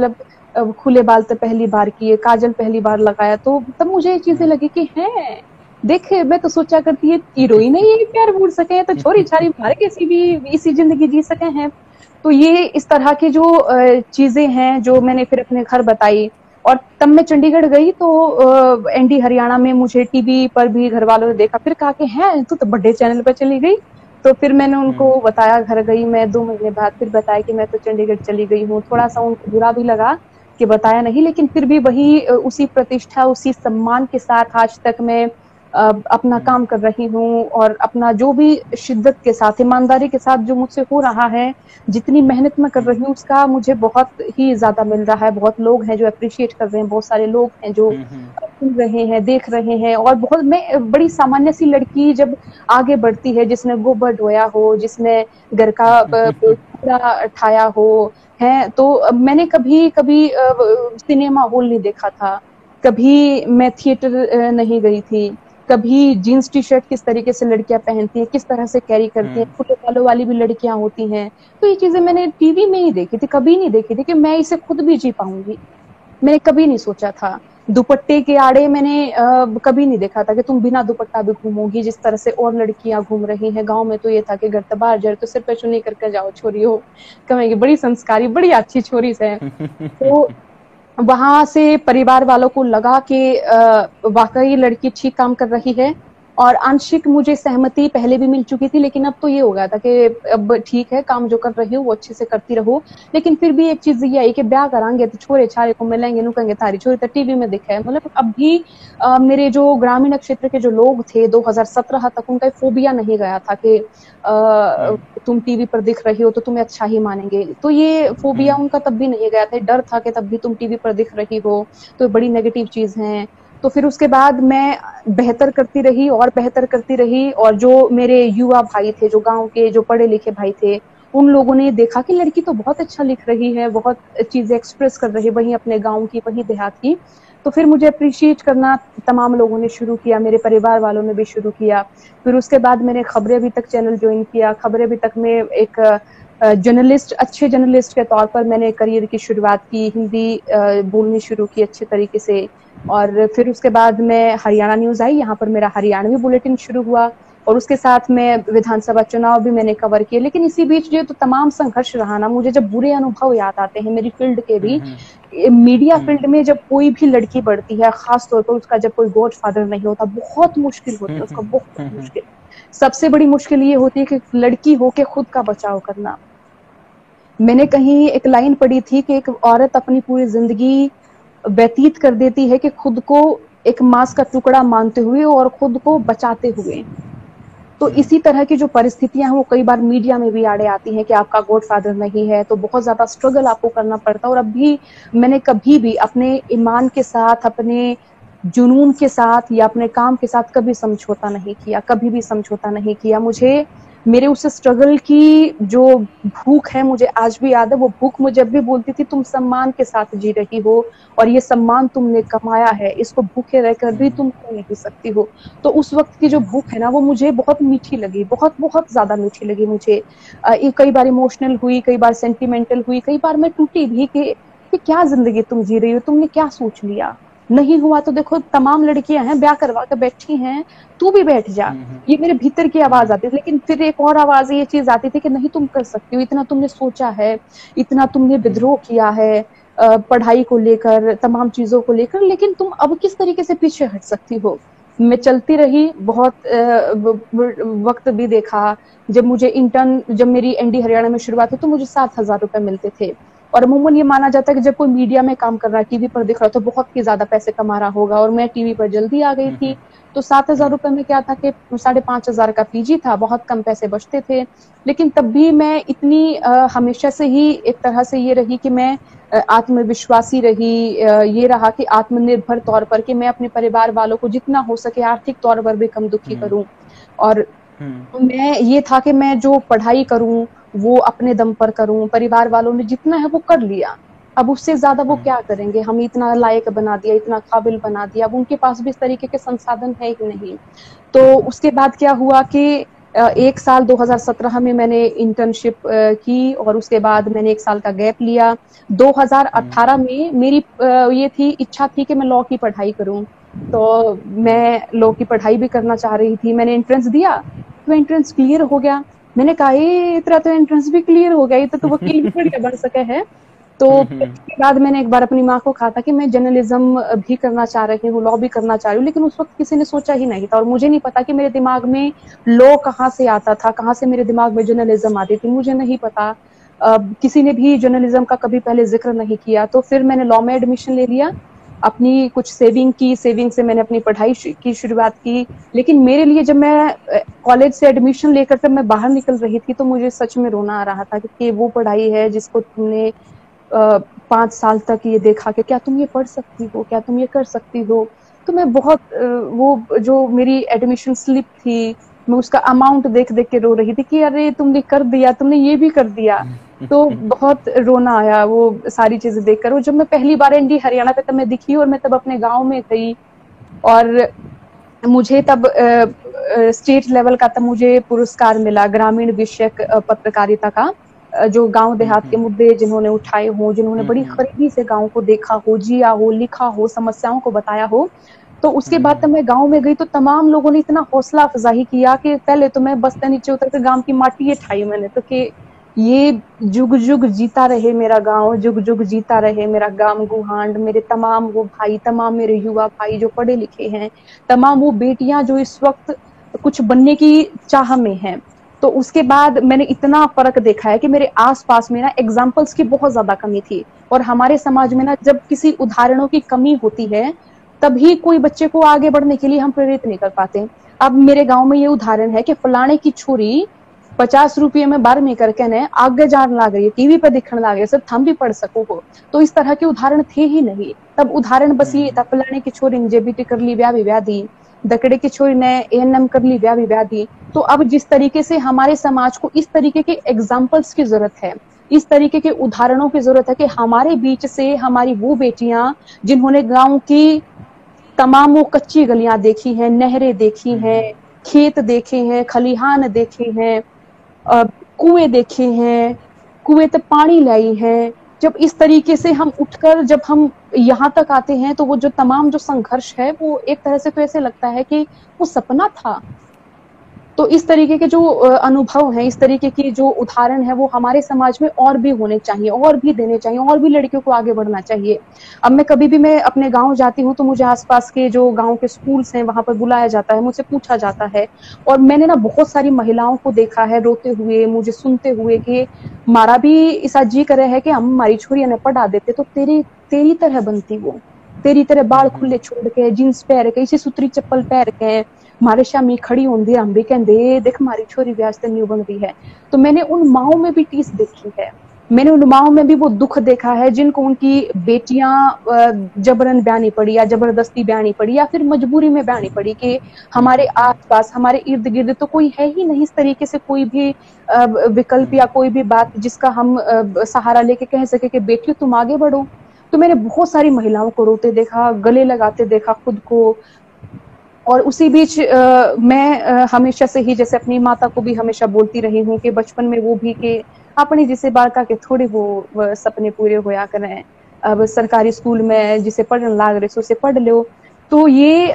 मतलब खुले बाल तो पहली बार किए, काजल पहली बार लगाया, तो तब मुझे ये चीजें लगी कि हैं देखे, मैं तो सोचा करती है हीरोइन है ये, प्यार भूल सके तो छोरी छारी मार के इसी जिंदगी जी सके हैं। तो ये इस तरह की जो चीजें हैं जो मैंने फिर अपने घर बताई। और तब मैं चंडीगढ़ गई तो एनडी हरियाणा में मुझे टीवी पर भी घर वालों ने देखा, फिर कहा कि है तू तो बड़े चैनल पर चली गई। तो फिर मैंने उनको बताया, घर गई मैं 2 महीने बाद, फिर बताया कि मैं तो चंडीगढ़ चली गई हूँ। थोड़ा सा उनको बुरा भी लगा कि बताया नहीं, लेकिन फिर भी वही उसी प्रतिष्ठा, उसी सम्मान के साथ आज तक मैं अपना काम कर रही हूँ। और अपना जो भी शिद्दत के साथ, ईमानदारी के साथ जो मुझसे हो रहा है, जितनी मेहनत मैं कर रही हूँ, उसका मुझे बहुत ही ज्यादा मिल रहा है। बहुत लोग हैं जो अप्रिशिएट कर रहे हैं, बहुत सारे लोग हैं जो सुन रहे हैं, देख रहे हैं। और बहुत, मैं बड़ी सामान्य सी लड़की जब आगे बढ़ती है, जिसने गोबर ढोया हो, जिसने घर का कूड़ा उठाया हो, है, तो मैंने कभी कभी सिनेमा हॉल नहीं देखा था, कभी मैं थिएटर नहीं गई थी, कभी जीन्स टी शर्ट किस तरीके से लड़कियां पहनती हैं, किस तरह से कैरी करती हैं, खुले बालों वाली भी लड़कियां होती हैं। तो ये चीजें मैंने टीवी में ही देखी थी, कभी नहीं देखी थी कि मैं इसे खुद भी जी पाऊंगी। मैंने कभी नहीं सोचा था। दुपट्टे के आड़े मैंने कभी नहीं देखा था कि तुम बिना दुपट्टा भी घूमोगी, जिस तरह से और लड़कियां घूम रही हैं। गांव में तो ये था कि घर बाहर जाए तो सिर पे चुन्नी करके जाओ, छोरी हो, कहेंगे बड़ी संस्कारी, बड़ी अच्छी छोरी से। तो वहां से परिवार वालों को लगा कि वाकई लड़की ठीक काम कर रही है। और आंशिक मुझे सहमति पहले भी मिल चुकी थी, लेकिन अब तो ये हो गया था कि अब ठीक है, काम जो कर रही हो वो अच्छे से करती रहो। लेकिन फिर भी एक चीज ये आई कि ब्याह करांगे तो छोरे छारे को मिलेंगे, नु कहेंगे थारी छोरी तो टीवी में दिखा है। मतलब अब भी मेरे जो ग्रामीण क्षेत्र के जो लोग थे, 2017 तक उनका फोबिया नहीं गया था कि तुम टीवी पर दिख रही हो तो तुम्हें अच्छा ही मानेंगे। तो ये फोबिया उनका तब भी नहीं गया था, डर था कि तब भी तुम टीवी पर दिख रही हो तो बड़ी नेगेटिव चीज है। तो फिर उसके बाद मैं बेहतर करती रही और बेहतर करती रही। और जो मेरे युवा भाई थे, जो गांव के जो पढ़े लिखे भाई थे, उन लोगों ने देखा कि लड़की तो बहुत अच्छा लिख रही है, बहुत चीजें एक्सप्रेस कर रही है, वहीं अपने गांव की, वहीं देहात की। तो फिर मुझे अप्रिशिएट करना तमाम लोगों ने शुरू किया, मेरे परिवार वालों ने भी शुरू किया। फिर उसके बाद मैंने खबरें अभी तक चैनल ज्वाइन किया। खबरें अभी तक में एक जर्नलिस्ट, अच्छे जर्नलिस्ट के तौर पर मैंने करियर की शुरुआत की, हिंदी बोलनी शुरू की अच्छे तरीके से। और फिर उसके बाद मैं हरियाणा न्यूज आई, यहाँ पर मेरा हरियाणवी बुलेटिन शुरू हुआ। और उसके साथ में विधानसभा चुनाव भी मैंने कवर किए। लेकिन इसी बीच जो तो तमाम संघर्ष रहा ना, मुझे जब बुरे अनुभव याद आते हैं मेरी फील्ड के भी, मीडिया फील्ड में जब कोई भी लड़की बढ़ती है, खास तौर पर उसका जब कोई गॉडफादर नहीं होता, बहुत मुश्किल होती है उसका, बहुत मुश्किल। सबसे बड़ी मुश्किल ये होती है कि लड़की होके खुद का बचाव करना। मैंने कहीं एक लाइन पढ़ी थी कि एक औरत अपनी पूरी जिंदगी व्यतीत कर देती है कि खुद को एक मांस का टुकड़ा मानते हुए और खुद को बचाते हुए। तो इसी तरह की जो परिस्थितियां हैं वो कई बार मीडिया में भी आड़े आती हैं कि आपका गॉडफादर नहीं है, तो बहुत ज्यादा स्ट्रगल आपको करना पड़ता है। और अभी मैंने कभी भी अपने ईमान के साथ, अपने जुनून के साथ या अपने काम के साथ कभी समझौता नहीं किया, कभी भी समझौता नहीं किया। मुझे मेरे उस स्ट्रगल की जो भूख है मुझे आज भी याद है। वो भूख मुझे जब भी बोलती थी तुम सम्मान के साथ जी रही हो और ये सम्मान तुमने कमाया है, इसको भूखे रहकर भी तुम खो नहीं सकती हो। तो उस वक्त की जो भूख है ना, वो मुझे बहुत मीठी लगी, बहुत बहुत ज्यादा मीठी लगी मुझे। कई बार इमोशनल हुई, कई बार सेंटिमेंटल हुई, कई बार मैं टूटी भी कि क्या जिंदगी तुम जी रही हो, तुमने क्या सोच लिया। नहीं हुआ तो देखो तमाम लड़कियां हैं ब्याह करवा कर बैठी हैं, तू भी बैठ जा। ये मेरे भीतर की आवाज आती थी। लेकिन फिर एक और आवाज ये चीज आती थी कि नहीं तुम कर सकती हो, इतना तुमने सोचा है, इतना तुमने विद्रोह किया है पढ़ाई को लेकर, तमाम चीजों को लेकर, लेकिन तुम अब किस तरीके से पीछे हट सकती हो। मैं चलती रही, बहुत वक्त भी देखा। जब मेरी एनडी हरियाणा में शुरुआत हुई तो मुझे 7,000 रुपए मिलते थे। और अमूमन ये माना जाता है कि जब कोई मीडिया में काम कर रहा है, टीवी पर दिख रहा है, तो बहुत ही ज्यादा पैसे कमा रहा होगा, और मैं टीवी पर जल्दी आ गई थी। तो 7,000 रुपए में क्या था कि 5,500 का पीजी था, बहुत कम पैसे बचते थे। लेकिन तब भी मैं इतनी हमेशा से ही एक तरह से ये रही कि मैं आत्मविश्वासी रही, ये रहा कि आत्मनिर्भर तौर पर, कि मैं अपने परिवार वालों को जितना हो सके आर्थिक तौर पर भी कम दुखी करूं। और मैं ये था कि मैं जो पढ़ाई करूं वो अपने दम पर करूं। परिवार वालों ने जितना है वो कर लिया, अब उससे ज्यादा वो क्या करेंगे, हम इतना लायक बना दिया, इतना काबिल बना दिया, अब उनके पास भी इस तरीके के संसाधन है ही नहीं। तो उसके बाद क्या हुआ कि एक साल 2017 में मैंने इंटर्नशिप की, और उसके बाद मैंने 1 साल का गैप लिया। 2018 में मेरी ये थी, इच्छा थी कि मैं लॉ की पढ़ाई करूं। तो मैं लॉ की पढ़ाई भी करना चाह रही थी। मैंने एंट्रेंस दिया, तो एंट्रेंस क्लियर हो गया। मैंने कहा इतना तो एंट्रेंस भी क्लियर हो गया, ये तो वकील भी बढ़िया बन सके है। तो उसके बाद मैंने एक बार अपनी माँ को कहा था कि मैं जर्नलिज्म भी करना चाह रही हूँ, लॉ भी करना चाह रही हूँ, लेकिन उस वक्त किसी ने सोचा ही नहीं था, और मुझे नहीं पता कि मेरे दिमाग में लॉ कहाँ से आता था, कहाँ से मेरे दिमाग में जर्नलिज्म आती थी, मुझे नहीं पता। किसी ने भी जर्नलिज्म का कभी पहले जिक्र नहीं किया। तो फिर मैंने लॉ में एडमिशन ले लिया, अपनी कुछ सेविंग से मैंने अपनी पढ़ाई की शुरुआत की। लेकिन मेरे लिए जब मैं कॉलेज से एडमिशन लेकर जब मैं बाहर निकल रही थी, तो मुझे सच में रोना आ रहा था कि वो पढ़ाई है जिसको तुमने 5 साल तक ये देखा कि क्या तुम ये पढ़ सकती हो, क्या तुम ये कर सकती हो। तो मैं बहुत वो जो मेरी एडमिशन स्लिप थी, मैं उसका अमाउंट देख देख के रो रही थी कि अरे तुमने कर दिया, तुमने ये भी कर दिया। तो बहुत रोना आया वो सारी चीजें देखकर। और जब मैं पहली बार एनडी हरियाणा पे तब मैं दिखी, और मैं तब अपने गांव में थी, और मुझे तब स्टेट लेवल का तब मुझे पुरस्कार मिला, ग्रामीण विषयक पत्रकारिता का, जो गांव देहात के मुद्दे जिन्होंने उठाए हो, जिन्होंने बड़ी करीबी से गांव को देखा हो, जिया हो, लिखा हो, समस्याओं को बताया हो। तो उसके बाद तब मैं गांव में गई, तो तमाम लोगों ने इतना हौसला अफजाई किया कि पहले तो मैं बस नीचे उतर कर गांव की माटी ठाई मैंने, तो कि ये जुग जुग जीता रहे मेरा गांव, जुग जुग जीता रहे मेरा गांव गुहांड, मेरे तमाम वो भाई, तमाम मेरे युवा भाई जो पढ़े लिखे हैं, तमाम वो बेटियां जो इस वक्त कुछ बनने की चाह में हैं। तो उसके बाद मैंने इतना फर्क देखा है कि मेरे आसपास में ना एग्जाम्पल्स की बहुत ज्यादा कमी थी। और हमारे समाज में ना जब किसी उदाहरणों की कमी होती है, तभी कोई बच्चे को आगे बढ़ने के लिए हम प्रेरित नहीं कर पाते। अब मेरे गांव में ये उदाहरण है कि फलाने की छोरी 50 रुपये में 12वीं करके ने आगे जान लग रही है, टीवी पर दिखने लग रही है, सब थम भी पढ़ सको हो। तो इस तरह के उदाहरण थे ही नहीं तब। उदाहरण बस ये था, फलाने की छोरी ने जेबीटी कर ली, ब्याह भी ब्याह दी, दकड़े की छोरी ने एएनएम कर ली, ब्याह भी ब्याह दी। तो अब जिस तरीके से हमारे समाज को इस तरीके के एग्जाम्पल्स की जरूरत है, इस तरीके के उदाहरणों की जरूरत है कि हमारे बीच से हमारी वो बेटियां जिन्होंने गांव की तमाम वो कच्ची गलियां देखी हैं, नहरें देखी हैं, खेत देखे हैं, खलिहान देखे हैं, कुएं देखे हैं, कुएं तक पानी लाई है। जब इस तरीके से हम उठकर जब हम यहाँ तक आते हैं, तो वो जो तमाम जो संघर्ष है, वो एक तरह से तो ऐसे लगता है कि वो सपना था। तो इस तरीके के जो अनुभव हैं, इस तरीके की जो उदाहरण है, वो हमारे समाज में और भी होने चाहिए, और भी देने चाहिए, और भी लड़कियों को आगे बढ़ना चाहिए। अब मैं कभी भी मैं अपने गांव जाती हूँ, तो मुझे आसपास के जो गांव के स्कूल्स हैं, वहां पर बुलाया जाता है, मुझसे पूछा जाता है, और मैंने ना बहुत सारी महिलाओं को देखा है रोते हुए, मुझे सुनते हुए कि मारा भी ऐसा जी करे है कि हम हमारी छोरियां ने पढ़ा देते तो तेरी तरह बनती, वो तेरी तरह बाल खुले छोड़ के, जींस पहन के, इसी सुतरी चप्पल पहन के मारे शामी खड़ी होंगी, हम भी कहते देख मारी छोरी ब्याज ते न्यू बन रही है। तो मैंने उन माओं में भी टीस देखी है, मैंने उन माओं में भी वो दुख देखा है जिनको उनकी बेटियां जबरन ब्यानी पड़ी, या जबरदस्ती ब्यानी पड़ी, या फिर मजबूरी में ब्यानी पड़ी, कि हमारे आसपास हमारे इर्द गिर्द तो कोई है ही नहीं इस तरीके से कोई भी विकल्प या कोई भी बात जिसका हम सहारा लेके कह सके कि बेटियों तुम आगे बढ़ो। तो मैंने बहुत सारी महिलाओं को रोते देखा, गले लगाते देखा खुद को। और उसी बीच मैं हमेशा से ही जैसे अपनी माता को भी हमेशा बोलती रही हूँ कि बचपन में वो भी कि अपनी जिसे बालका के थोड़े वो सपने पूरे होया करें, अब सरकारी स्कूल में जिसे पढ़ने लाग रहे सो उसे पढ़ लो। तो ये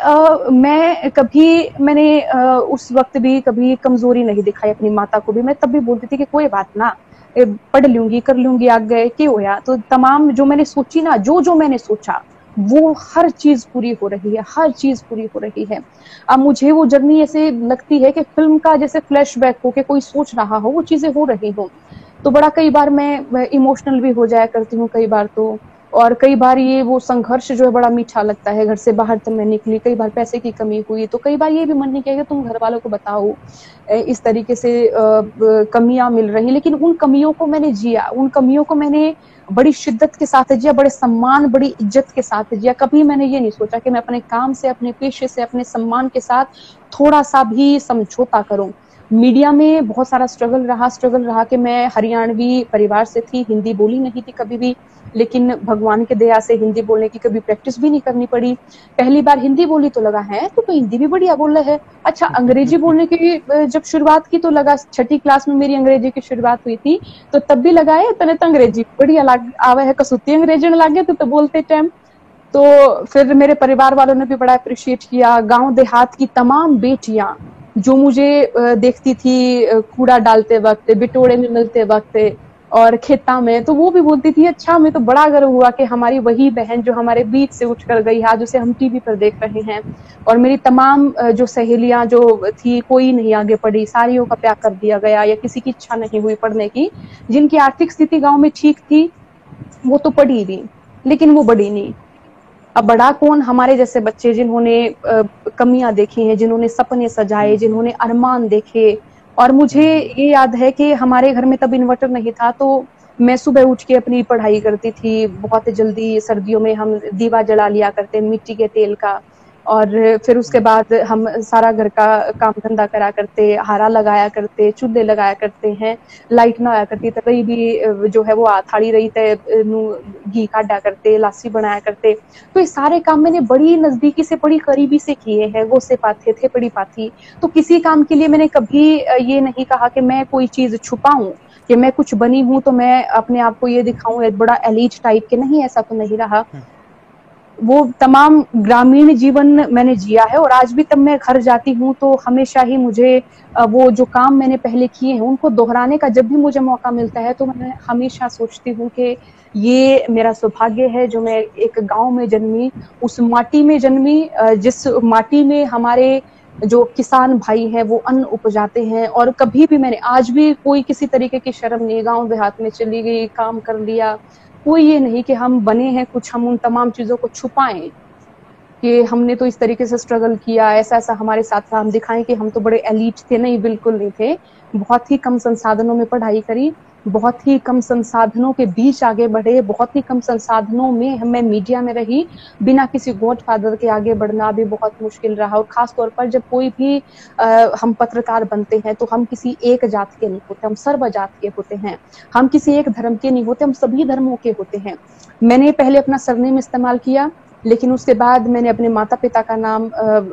मैंने उस वक्त भी कभी कमजोरी नहीं दिखाई अपनी माता को भी। मैं तब भी बोलती थी कि कोई बात ना, पढ़ लूंगी, कर लूंगी, आगे क्या होया। तो तमाम जो मैंने सोची ना, जो मैंने सोचा वो हर चीज पूरी हो रही है, हर चीज पूरी हो रही है। अब मुझे वो जर्नी ऐसे लगती है कि फिल्म का जैसे फ्लैशबैक हो के कोई सोच रहा हो, वो चीजें हो रही हो। तो बड़ा कई बार मैं इमोशनल भी हो जाया करती हूँ कई बार तो। और कई बार ये वो संघर्ष जो है बड़ा मीठा लगता है। घर से बाहर तब मैं निकली, कई बार पैसे की कमी हुई, तो कई बार ये भी मन नहीं किया कि तुम घर वालों को बताओ इस तरीके से कमियां मिल रही, लेकिन उन कमियों को मैंने जिया, उन कमियों को मैंने बड़ी शिद्दत के साथ जिया, बड़े सम्मान, बड़ी इज्जत के साथ जिया। कभी मैंने ये नहीं सोचा कि मैं अपने काम से, अपने पेशे से, अपने सम्मान के साथ थोड़ा सा भी समझौता करूं। मीडिया में बहुत सारा स्ट्रगल रहा कि मैं हरियाणवी परिवार से थी, हिंदी बोली नहीं थी कभी भी, लेकिन भगवान के दया से हिंदी बोलने की कभी प्रैक्टिस भी नहीं करनी पड़ी। पहली बार हिंदी बोली तो लगा है तो हिंदी भी बढ़िया बोल रहा है। अच्छा, अंग्रेजी बोलने की जब शुरुआत की तो लगा, छठी क्लास में मेरी अंग्रेजी की शुरुआत हुई थी, तो तब भी लगा है तने तो अंग्रेजी बढ़िया लग आवे है, कसुती अंग्रेजी में लागे तो बोलते टाइम। तो फिर मेरे परिवार वालों ने भी बड़ा अप्रिशिएट किया। गांव देहात की तमाम बेटियां जो मुझे देखती थी कूड़ा डालते वक्त, बिटोड़े में मिलते वक्त और खेता में, तो वो भी बोलती थी अच्छा, हमें तो बड़ा गर्व हुआ कि हमारी वही बहन जो हमारे बीच से उठकर गई, आज उसे हम टीवी पर देख रहे हैं। और मेरी तमाम जो सहेलियां जो थी, कोई नहीं आगे पढ़ी, सारियों का ब्याह कर दिया गया या किसी की इच्छा नहीं हुई पढ़ने की। जिनकी आर्थिक स्थिति गांव में ठीक थी वो तो पढ़ी भी, लेकिन वो बढ़ी नहीं। अब बड़ा कौन, हमारे जैसे बच्चे जिन्होंने कमियां देखी हैं, जिन्होंने सपने सजाए, जिन्होंने अरमान देखे। और मुझे ये याद है कि हमारे घर में तब इन्वर्टर नहीं था, तो मैं सुबह उठ के अपनी पढ़ाई करती थी। बहुत जल्दी सर्दियों में हम दीवा जला लिया करते मिट्टी के तेल का, और फिर उसके बाद हम सारा घर का काम धंधा करा करते, हारा लगाया करते, चूल्हे लगाया करते हैं, लाइट ना आया करती तो रही भी जो है वो थाली रही थे घी काटा करते, लासी बनाया करते। तो ये सारे काम मैंने बड़ी नजदीकी से, बड़ी करीबी से किए हैं। वो से पाथे थे बड़ी पाथी। तो किसी काम के लिए मैंने कभी ये नहीं कहा कि मैं कोई चीज छुपाऊं, कि मैं कुछ बनी हूं तो मैं अपने आप को ये दिखाऊं एक बड़ा एलीट टाइप के, नहीं, ऐसा तो नहीं रहा। वो तमाम ग्रामीण जीवन मैंने जिया है। और आज भी तब मैं घर जाती हूँ तो हमेशा ही मुझे वो जो काम मैंने पहले किए हैं उनको दोहराने का जब भी मुझे मौका मिलता है, तो मैं हमेशा सोचती हूँ कि ये मेरा सौभाग्य है जो मैं एक गांव में जन्मी, उस माटी में जन्मी जिस माटी में हमारे जो किसान भाई हैं वो अन्न उपजाते हैं। और कभी भी मैंने आज भी कोई किसी तरीके की शर्म नहीं, गांव देहात में चली गई, काम कर लिया, कोई ये नहीं कि हम बने हैं कुछ, हम उन तमाम चीजों को छुपाएं कि हमने तो इस तरीके से स्ट्रगल किया, ऐसा ऐसा हमारे साथ था, हम दिखाएं कि हम तो बड़े एलीट थे। नहीं, बिल्कुल नहीं थे। बहुत ही कम संसाधनों में पढ़ाई करी, बहुत ही कम संसाधनों के बीच आगे बढ़े, बहुत ही कम संसाधनों में मैं मीडिया में रही। बिना किसी गॉडफादर के आगे बढ़ना भी बहुत मुश्किल रहा। और खास तौर पर जब कोई भी हम पत्रकार बनते हैं तो हम किसी एक जात के नहीं होते, हम सर्व जात के होते हैं। हम किसी एक धर्म के नहीं होते, हम सभी धर्मों के होते हैं। मैंने पहले अपना सरनेम इस्तेमाल किया, लेकिन उसके बाद मैंने अपने माता पिता का नाम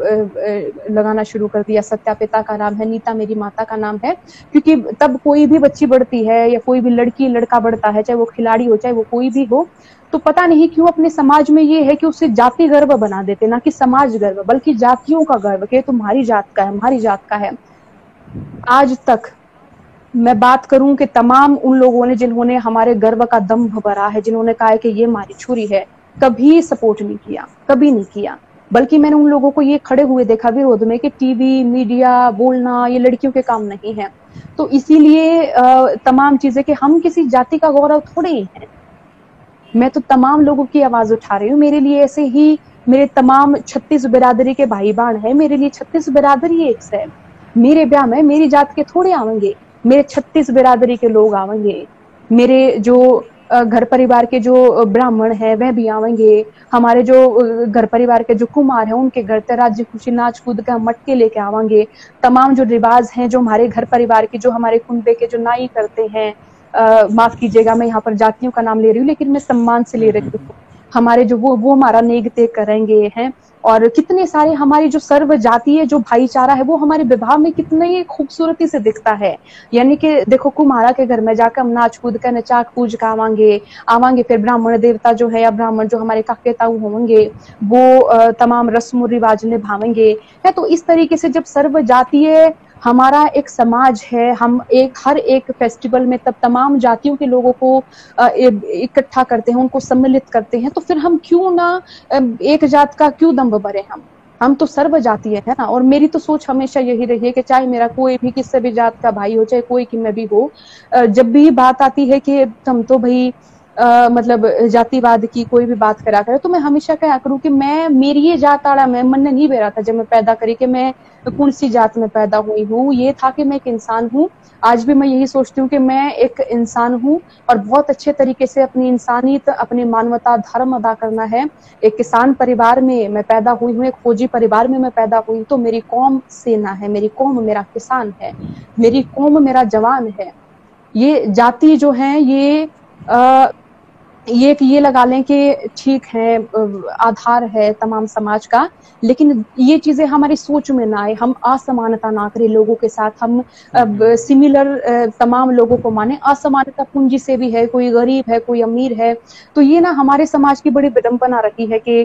लगाना शुरू कर दिया। सत्या पिता का नाम है, नीता मेरी माता का नाम है। क्योंकि तब कोई भी बच्ची बढ़ती है या कोई भी लड़की लड़का बढ़ता है, चाहे वो खिलाड़ी हो चाहे वो कोई भी हो, तो पता नहीं क्यों अपने समाज में ये है कि उसे जाति गर्व बना देते, ना कि समाज गर्व, बल्कि जातियों का गर्व कि तुम्हारी जात का है, हमारी जात का है। आज तक मैं बात करूं कि तमाम उन लोगों ने जिन्होंने हमारे गर्व का दम्भ भरा है, जिन्होंने कहा है कि ये हमारी छुरी है, कभी सपोर्ट नहीं किया, कभी नहीं किया। बल्कि मैंने उन लोगों को ये खड़े हुए देखा विरोध में कि टीवी मीडिया बोलना ये लड़कियों के काम नहीं है। तो इसीलिए तमाम चीजें कि हम किसी जाति का गौरव थोड़े ही हैं। मैं तो तमाम लोगों की आवाज उठा रही हूँ। मेरे लिए ऐसे ही मेरे तमाम 36 बिरादरी के भाई बहन है, मेरे लिए 36 बिरादरी एक से। मेरे ब्याह में मेरी जात के थोड़े आवेंगे, मेरे 36 बिरादरी के लोग आवेंगे। मेरे जो घर परिवार के जो ब्राह्मण है वह भी आवेंगे। हमारे जो घर परिवार के जो कुमार है उनके घर ते राज्य खुशी नाच कूद के मटके लेके आवेंगे। तमाम जो रिवाज हैं जो हमारे घर परिवार के, जो हमारे कुंबे के जो नाई करते हैं, माफ कीजिएगा मैं यहाँ पर जातियों का नाम ले रही हूँ लेकिन मैं सम्मान से ले रही हूँ, हमारे जो वो हमारा नेगते करेंगे हैं। और कितने सारे हमारी जो सर्व जातीय जो भाईचारा है वो हमारे विवाह में कितने खूबसूरती से दिखता है। यानी कि देखो, कुम्हारा के घर में जाकर हम नाच कूद कर नचाक पूज का आवांगे। फिर ब्राह्मण देवता जो है या ब्राह्मण जो हमारे काके ताऊ होंगे वो तमाम रस्म रिवाज निभावेंगे है। तो इस तरीके से जब सर्व जातीय हमारा एक समाज है, हम एक हर एक फेस्टिवल में तब तमाम जातियों के लोगों को इकट्ठा करते हैं, उनको सम्मिलित करते हैं, तो फिर हम क्यों ना एक जात का क्यों दम्भ भरे। हम तो सर्व जातीय है ना। और मेरी तो सोच हमेशा यही रही है कि चाहे मेरा कोई भी किसी भी जात का भाई हो, चाहे कोई कि मैं भी हो, जब भी बात आती है कि हम तो भाई मतलब जातिवाद की कोई भी बात करा करे, तो मैं हमेशा क्या करूं कि मैं मेरी ये जात आड़ा मैं मन नहीं बेरा था जब मैं पैदा करी कि मैं कौन सी जात में पैदा हुई हूँ। ये था कि मैं एक इंसान हूँ। आज भी मैं यही सोचती हूँ कि मैं एक इंसान हूँ और बहुत अच्छे तरीके से अपनी इंसानियत, अपनी मानवता, धर्म अदा करना है। एक किसान परिवार में मैं पैदा हुई हूँ, एक फौजी परिवार में मैं पैदा हुई, तो मेरी कौम सेना है, मेरी कौम मेरा किसान है, मेरी कौम मेरा जवान है। ये जाति जो है ये लगा लें कि ठीक है, आधार है तमाम समाज का, लेकिन ये चीजें हमारी सोच में ना आए, हम असमानता ना करें लोगों के साथ, हम सिमिलर तमाम लोगों को माने। असमानता पूंजी से भी है, कोई गरीब है, कोई अमीर है, तो ये ना हमारे समाज की बड़ी विडंबना रही है कि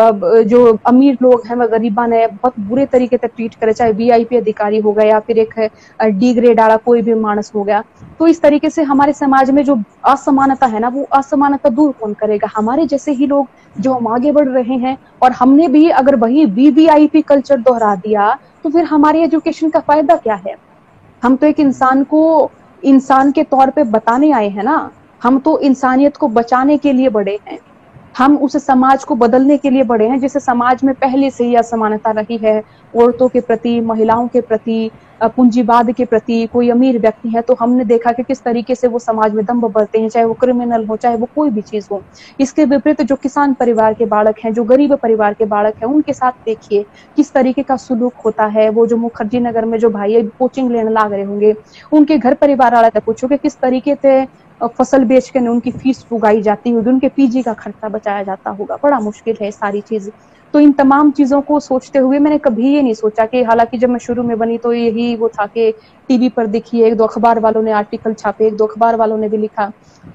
जो अमीर लोग हैं वह गरीबा ने बहुत बुरे तरीके से ट्रीट करे, चाहे वीआईपी अधिकारी हो गया या फिर एक डी ग्रेड वाला कोई भी मानस हो गया। तो इस तरीके से हमारे समाज में जो असमानता है ना, वो असमानता दूर कौन करेगा? हमारे जैसे ही लोग जो हम आगे बढ़ रहे हैं। और हमने भी अगर वही वीवीआईपी कल्चर दोहरा दिया तो फिर हमारी एजुकेशन का फायदा क्या है? हम तो एक इंसान को इंसान के तौर पे बताने आए हैं ना, हम तो इंसानियत को बचाने के लिए बड़े हैं, हम उस समाज को बदलने के लिए बड़े हैं जिसे समाज में पहले से ही असमानता रही है, औरतों के प्रति, महिलाओं के प्रति, पूंजीवाद के प्रति। कोई अमीर व्यक्ति है तो हमने देखा कि किस तरीके से वो समाज में दंभ भरते हैं, चाहे वो क्रिमिनल हो, चाहे वो कोई भी चीज हो। इसके विपरीत जो किसान परिवार के बालक हैं, जो गरीब परिवार के बालक हैं, उनके साथ देखिए किस तरीके का सुलूक होता है। वो जो मुखर्जी नगर में जो भाई कोचिंग लेने लाग रहे होंगे, उनके घर परिवार वाला तक पूछो कि किस तरीके से फसल बेच के उनकी फीस उगाई जाती होगी, उनके पीजी का खर्चा बचाया जाता होगा। बड़ा मुश्किल है सारी चीज। तो इन तमाम चीजों को सोचते हुए मैंने कभी ये नहीं सोचा कि, हालांकि जब मैं शुरू में बनी तो यही वो था कि टीवी पर दिखी, एक दो अखबार वालों ने आर्टिकल छापे, एक दो अखबार वालों ने भी लिखा,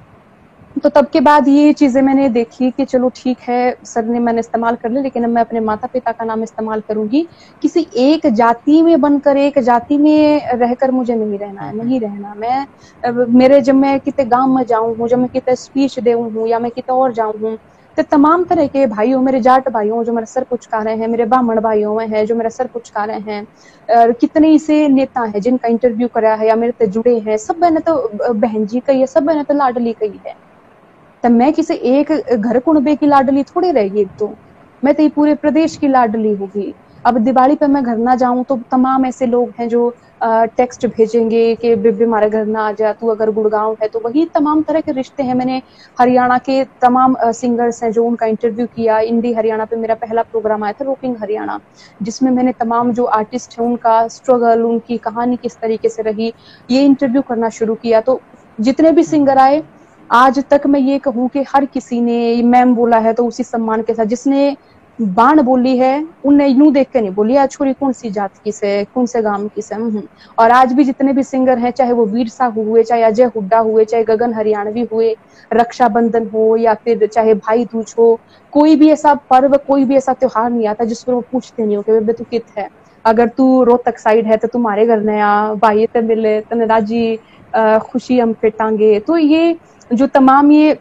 तो तब के बाद ये चीजें मैंने देखी कि चलो ठीक है, सर ने मैंने इस्तेमाल कर लिया, लेकिन अब मैं अपने माता पिता का नाम इस्तेमाल करूंगी। किसी एक जाति में बनकर, एक जाति में रहकर मुझे नहीं रहना है, नहीं रहना। मैं मेरे जब मैं कितने गांव में जाऊं हूँ, जब मैं कितने स्पीच दे हूँ या मैं कितने और जाऊं हूँ, तो तमाम तरह के भाइयों, मेरे जाट भाइयों जो मेरा सर पुचका रहे हैं, मेरे ब्राह्मण भाइयों में है जो मेरा सर पुचका रहे हैं, कितने से नेता है जिनका इंटरव्यू करा है या मेरे से जुड़े हैं, सब मैंने तो बहन जी कही है, सब मैंने तो लाडली कही है। तब मैं किसी एक घर कुणबे की लाडली थोड़ी रहेगी, तो मैं तो ये पूरे प्रदेश की लाडली होगी। अब दिवाली पे मैं घर ना जाऊं तो तमाम ऐसे लोग हैं जो टेक्स्ट भेजेंगे कि बेबे हमारे घर ना आ जा, तू अगर गुड़गांव है तो। वही तमाम तरह के रिश्ते हैं। मैंने हरियाणा के तमाम सिंगर्स हैं जो उनका इंटरव्यू किया। इंडी हरियाणा पे मेरा पहला प्रोग्राम आया था, रॉकिंग हरियाणा, जिसमें मैंने तमाम जो आर्टिस्ट हैं उनका स्ट्रगल, उनकी कहानी किस तरीके से रही, ये इंटरव्यू करना शुरू किया। तो जितने भी सिंगर आए, आज तक मैं ये कहूं कि हर किसी ने मैम बोला है तो उसी सम्मान के साथ, जिसने बाण बोली है उनने यूं देख के नहीं बोली है छोरी कौन सी जात की से, कौन से गांव की से। और आज भी जितने भी सिंगर हैं, चाहे वो वीर साहू हुए, चाहे अजय हुड्डा हुए, चाहे गगन हरियाणवी हुए, रक्षाबंधन हो या फिर चाहे भाई दूज हो, कोई भी ऐसा पर्व, कोई भी ऐसा त्योहार नहीं आता जिस पर वो पूछते नहीं हो कि बेबे तू कित है, अगर तू रोहतक साइड है तो तुम्हारे घर नया भाई ते मिले तने राजी खुशी हम फेटांगे। तो ये जो तमाम ये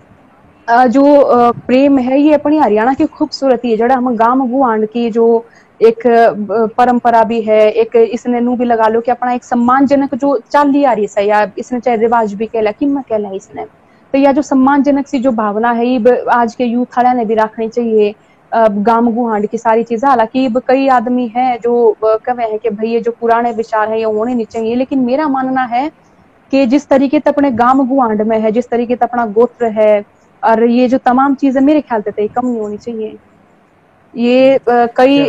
जो प्रेम है, ये अपनी हरियाणा की खूबसूरती है, जड़ा हम गांव गुआंढ की जो एक परंपरा भी है, एक इसने नू भी लगा लो कि अपना एक सम्मानजनक जो चाली आ रही है, या इसने चाहे रिवाज भी कहला कि मैं कहला इसने, तो यह जो सम्मानजनक सी जो भावना है ये आज के यूथ वाला ने भी रखनी चाहिए गांव गुआंढ की सारी चीजें। हालांकि कई आदमी हैं जो कहे हैं कि भाई ये जो पुराने विचार है ये होने नहीं चाहिए, लेकिन मेरा मानना है कि जिस तरीके से अपने गांव गुआंढ में है, जिस तरीके से अपना गोत्र है, और ये जो तमाम चीजें मेरे ख्याल से कम नहीं होनी चाहिए। ये कई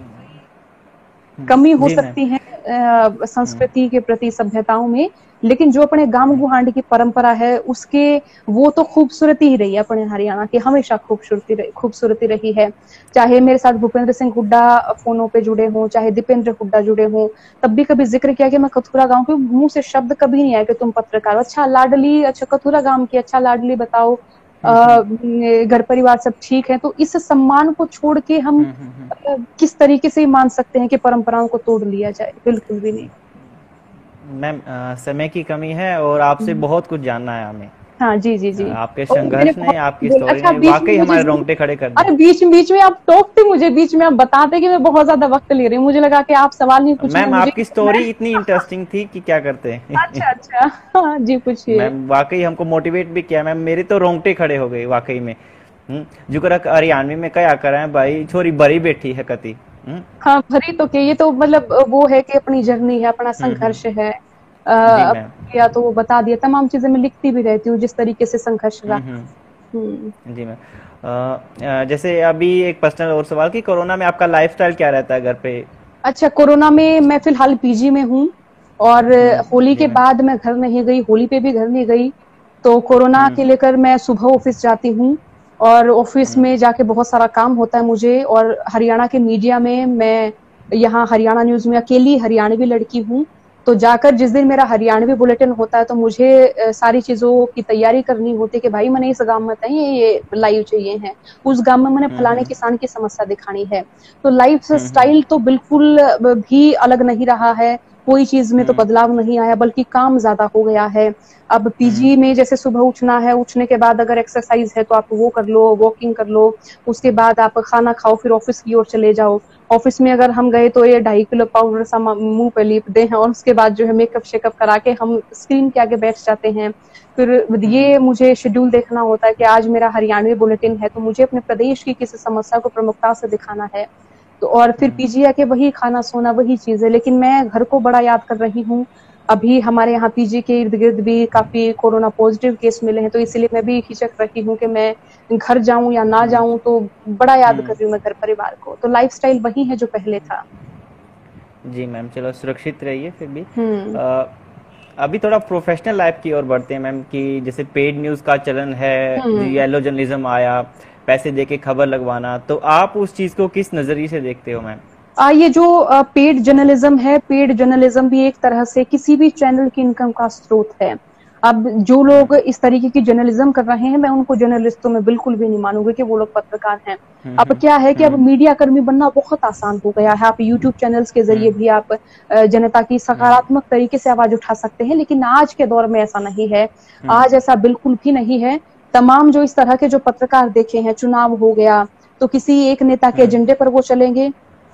कमी हो सकती है संस्कृति के प्रति, सभ्यताओं में, लेकिन जो अपने गांव गुहांड की परंपरा है उसके वो तो खूबसूरती ही रही है अपने हरियाणा की, हमेशा खूबसूरती रही है। चाहे मेरे साथ भूपेंद्र सिंह हुड्डा फोनों पे जुड़े हों, चाहे दीपेंद्र हुड्डा जुड़े हों, तब भी कभी जिक्र किया कि मैं कथुरा गांव के, मुंह से शब्द कभी नहीं आया कि तुम पत्रकार, अच्छा लाडली, अच्छा कथुरा गांव की, अच्छा लाडली, बताओ घर परिवार सब ठीक है। तो इस सम्मान को छोड़ के हम किस तरीके से मान सकते हैं कि परंपराओं को तोड़ लिया जाए? बिल्कुल भी नहीं। मैम समय की कमी है और आपसे बहुत कुछ जानना है हमें। हाँ जी जी जी। आपके और मैंने संघर्ष ने, आपकी बहुत स्टोरी अच्छा ने बीच में वाकई मुझे हमारे रोंगटे खड़े कर दिए। अरे बीच बीच में आप टोकते, मुझे बीच में आप बताते कि मैं बहुत ज्यादा वक्त ले रही हूँ, मुझे लगा कि आप सवाल नहीं पूछेंगे, मैम मुझे आपकी पूछना स्टोरी है। इतनी इंटरेस्टिंग थी कि क्या करते हैं। अच्छा अच्छा। हाँ जी पूछिए। मैम वाकई हमको मोटिवेट भी किया मैम, मेरे तो रोंगटे खड़े हो गए वाकई में। जुकरा हरियाणवी में क्या करा है भाई, छोरी बड़ी बैठी है कति। हम्म हाँ भरी तो के ये तो मतलब वो है कि अपनी जर्नी है, अपना संघर्ष है। जी मैम। या तो वो बता दिया, तमाम चीजें मैं लिखती भी रहती हूँ जिस तरीके से संघर्ष रहा। हम्म। जी मैम। जैसे अभी एक पर्सनल और सवाल कि कोरोना में आपका लाइफस्टाइल क्या रहता है घर पे? अच्छा, कोरोना में मैं फिलहाल पीजी में हूँ, और होली जी के मैम। बाद मैं घर नहीं गई, होली पे भी घर नहीं गई। तो कोरोना के हम्म लेकर मैं सुबह ऑफिस जाती हूँ, और ऑफिस हम्म में जाके बहुत सारा काम होता है मुझे। और हरियाणा के मीडिया में मैं यहाँ हरियाणा न्यूज में अकेली हरियाणवी लड़की हूँ। तो जाकर जिस दिन मेरा हरियाणवी बुलेटिन होता है तो मुझे सारी चीजों की तैयारी करनी होती है कि भाई मैंने इस गांव में था, ये लाइव चाहिए है, उस गांव में मैंने फलाने हम्म किसान की समस्या दिखानी है। तो लाइफ हम्म स्टाइल तो बिल्कुल भी अलग नहीं रहा है, कोई चीज में तो हम्म बदलाव नहीं आया, बल्कि काम ज्यादा हो गया है। अब हम्म पीजी में जैसे सुबह उठना है, उठने के बाद अगर एक्सरसाइज है तो आप वो कर लो, वॉकिंग कर लो, उसके बाद आप खाना खाओ, फिर ऑफिस की ओर चले जाओ। ऑफिस में अगर हम गए तो ये 2.5 किलो पाउडर सा मुंह पे लीपते हैं, और उसके बाद जो है मेकअप शेकअप करा के हम स्क्रीन के आगे बैठ जाते हैं। फिर ये मुझे शेड्यूल देखना होता है कि आज मेरा हरियाणवी बुलेटिन है तो मुझे अपने प्रदेश की किसी समस्या को प्रमुखता से दिखाना है। तो और फिर हम्म पीजी आके वही खाना सोना वही चीज है, लेकिन मैं घर को बड़ा याद कर रही हूँ। अभी हमारे यहाँ पीजी के इर्द गिर्द भी काफी कोरोना पॉजिटिव केस मिले हैं, तो इसलिए मैं भी हिचक रही हूँ कि मैं घर जाऊं या ना हम्म जाऊं। तो बड़ा याद कर हम्म रही हूँ मैं घर परिवार को। तो लाइफस्टाइल वही है जो पहले था। जी मैम, चलो सुरक्षित रहिए फिर भी। हम्म अभी थोड़ा प्रोफेशनल लाइफ की ओर बढ़ते हैं मैम, कि जैसे पेड न्यूज़ का चलन है, जो हम्म। येलो जर्नलिज्म आया, पैसे दे के खबर लगवाना, तो आप उस चीज़ को किस नज़रिए से देखते हो मैम? ये जो पेड जर्नलिज्म है, पेड जर्नलिज्म भी एक तरह से किसी भी चैनल की इनकम का स्रोत है। अब जो हम्म लोग इस तरीके की जर्नलिज्म कर रहे हैं, मैं उनको जर्नलिस्ट तो मैं बिल्कुल भी नहीं मानूंगी कि वो लोग पत्रकार हैं। अब क्या है कि अब हम्म मीडिया कर्मी बनना बहुत आसान हो गया है। आप यूट्यूब चैनल्स के हम्म जरिए भी आप जनता की हम्म सकारात्मक तरीके से आवाज उठा सकते हैं, लेकिन आज के दौर में ऐसा नहीं है। हम्म आज ऐसा बिल्कुल भी नहीं है। तमाम जो इस तरह के जो पत्रकार देखे हैं, चुनाव हो गया तो किसी एक नेता के हम्म एजेंडे पर वो चलेंगे।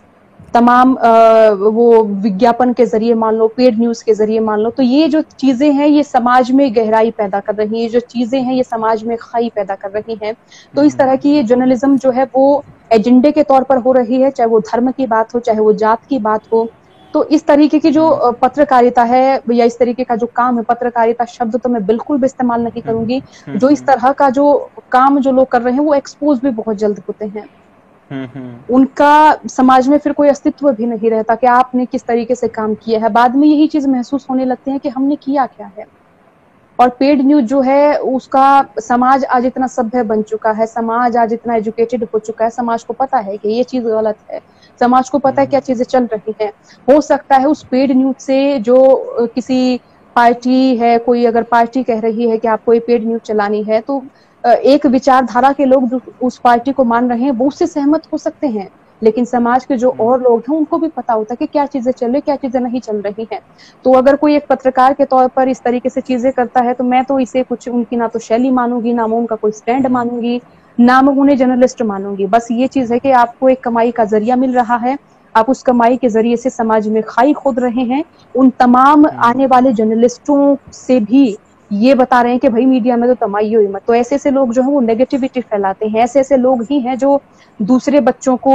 तमाम वो विज्ञापन के जरिए मान लो, पेड न्यूज के जरिए मान लो, तो ये जो चीजें हैं ये समाज में गहराई पैदा कर रही हैं, ये जो चीजें हैं ये समाज में खाई पैदा कर रही हैं। तो इस तरह की ये जर्नलिज्म जो है वो एजेंडे के तौर पर हो रही है, चाहे वो धर्म की बात हो, चाहे वो जात की बात हो। तो इस तरीके की जो पत्रकारिता है, या इस तरीके का जो काम है, पत्रकारिता शब्द तो मैं बिल्कुल भी इस्तेमाल नहीं करूंगी। जो इस तरह का जो काम जो लोग कर रहे हैं वो एक्सपोज भी बहुत जल्द होते हैं। हम्म उनका समाज में फिर कोई अस्तित्व भी नहीं रहता कि आपने किस तरीके से काम किया है। बाद में यही चीज महसूस होने लगती है कि हमने किया क्या है। और पेड न्यूज जो है उसका, समाज आज इतना सभ्य बन चुका है, समाज आज इतना एजुकेटेड हो चुका है, समाज को पता है कि ये चीज गलत है, समाज को पता है क्या चीजें चल रही हैं। हो सकता है उस पेड न्यूज से जो किसी पार्टी है, कोई अगर पार्टी कह रही है कि आपको ये पेड न्यूज चलानी है, तो एक विचारधारा के लोग जो उस पार्टी को मान रहे हैं वो उससे सहमत हो सकते हैं, लेकिन समाज के जो और लोग हैं उनको भी पता होता है कि क्या चीजें चल रही, क्या चीजें नहीं चल रही हैं। तो अगर कोई एक पत्रकार के तौर पर इस तरीके से चीजें करता है तो मैं तो इसे कुछ उनकी ना तो शैली मानूंगी, ना मैं उनका कोई स्टैंड मानूंगी, ना मैं उन्हें जर्नलिस्ट मानूंगी। बस ये चीज है कि आपको एक कमाई का जरिया मिल रहा है, आप उस कमाई के जरिए से समाज में खाई खोद रहे हैं। उन तमाम आने वाले जर्नलिस्टों से भी ये बता रहे हैं कि भाई मीडिया में तो कमाइयो ही मत। तो ऐसे ऐसे लोग जो है वो नेगेटिविटी फैलाते हैं, ऐसे ऐसे लोग ही हैं जो दूसरे बच्चों को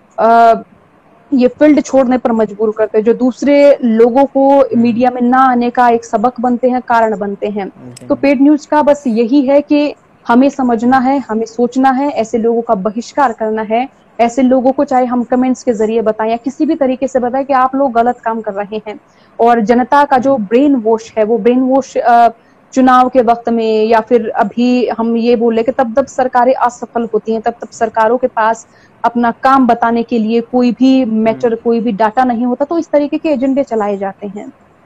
ये फील्ड छोड़ने पर मजबूर करते हैं, जो दूसरे लोगों को मीडिया में ना आने का एक सबक बनते हैं, कारण बनते हैं। तो पेड न्यूज का बस यही है कि हमें समझना है, हमें सोचना है, ऐसे लोगों का बहिष्कार करना है। ऐसे लोगों को चाहे हम कमेंट्स के जरिए बताएं या किसी भी तरीके से बताएं कि आप लोग गलत काम कर रहे हैं। और जनता का जो ब्रेन वॉश है, वो ब्रेन वॉश चुनाव के वक्त में, या फिर अभी हम ये बोले कि तब तब सरकारें असफल होती हैं, तब तब सरकारों के पास अपना काम बताने के लिए कोई भी मैटर, कोई भी डाटा नहीं होता, तो इस तरीके के एजेंडे चलाए जाते हैं।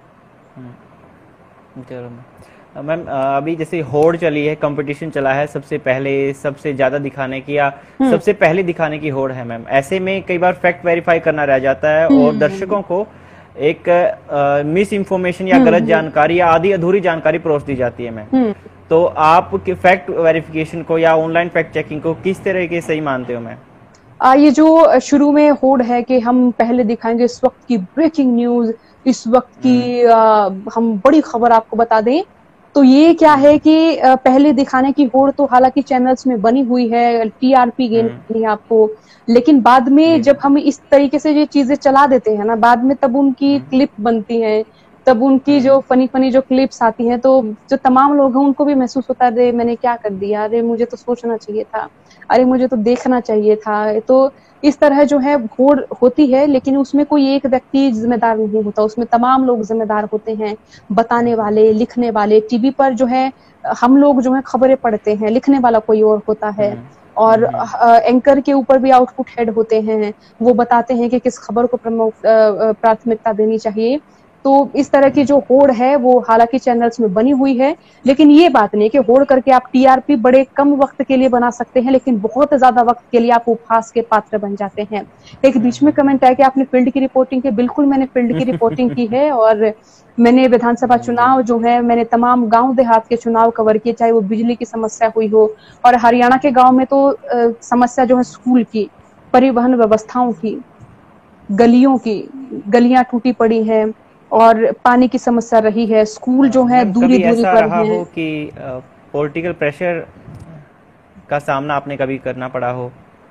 चलो मैम, अभी जैसे होड़ चली है, कंपटीशन चला है, सबसे पहले सबसे ज्यादा दिखाने की या सबसे पहले दिखाने की होड़ है मैम। ऐसे में कई बार फैक्ट वेरीफाई करना रह जाता है और दर्शकों को एक मिस इन्फॉर्मेशन या गलत जानकारी या आधी अधूरी जानकारी परोस दी जाती है मैम। तो आप फैक्ट वेरिफिकेशन को या ऑनलाइन फैक्ट चेकिंग को किस तरह के सही मानते हो मैम? ये जो शुरू में होड़ है कि हम पहले दिखाएंगे इस वक्त की ब्रेकिंग न्यूज, इस वक्त की हम बड़ी खबर आपको बता दें, तो ये क्या है कि पहले दिखाने की होड़ तो हालांकि चैनल्स में बनी हुई है, टीआरपी गेन करनी है आपको, लेकिन बाद में जब हम इस तरीके से ये चीजें चला देते हैं ना, बाद में तब उनकी क्लिप बनती है, तब उनकी जो फनी फनी जो क्लिप्स आती हैं, तो जो तमाम लोग हैं उनको भी महसूस होता है अरे मैंने क्या कर दिया, अरे मुझे तो सोचना चाहिए था, अरे मुझे तो देखना चाहिए था। तो इस तरह जो है होड़ होती है, लेकिन उसमें कोई एक व्यक्ति जिम्मेदार नहीं होता, उसमें तमाम लोग जिम्मेदार होते हैं, बताने वाले, लिखने वाले। टीवी पर जो है हम लोग जो है खबरें पढ़ते हैं, लिखने वाला कोई और होता है, और एंकर के ऊपर भी आउटपुट हेड होते हैं, वो बताते हैं कि किस खबर को प्राथमिकता देनी चाहिए। तो इस तरह की जो होड़ है वो हालांकि चैनल्स में बनी हुई है, लेकिन ये बात नहीं कि होड़ करके आप टीआरपी बड़े कम वक्त के लिए बना सकते हैं, लेकिन बहुत ज्यादा वक्त के लिए आप उपहास के पात्र बन जाते हैं। एक बीच में कमेंट आया कि आपने फील्ड की रिपोर्टिंग की। बिल्कुल मैंने फील्ड की रिपोर्टिंग की है, और मैंने विधानसभा चुनाव जो है, मैंने तमाम गांव देहात के चुनाव कवर किए, चाहे वो बिजली की समस्या हुई हो, और हरियाणा के गांव में तो समस्या जो है स्कूल की, परिवहन व्यवस्थाओं की, गलियों की, गलियां टूटी पड़ी हैं, और पानी की समस्या रही है, स्कूल जो है दूरी दूरी पर रहा हो कि पॉलिटिकल प्रेशर का सामना आपने कभी करना पड़ा हो?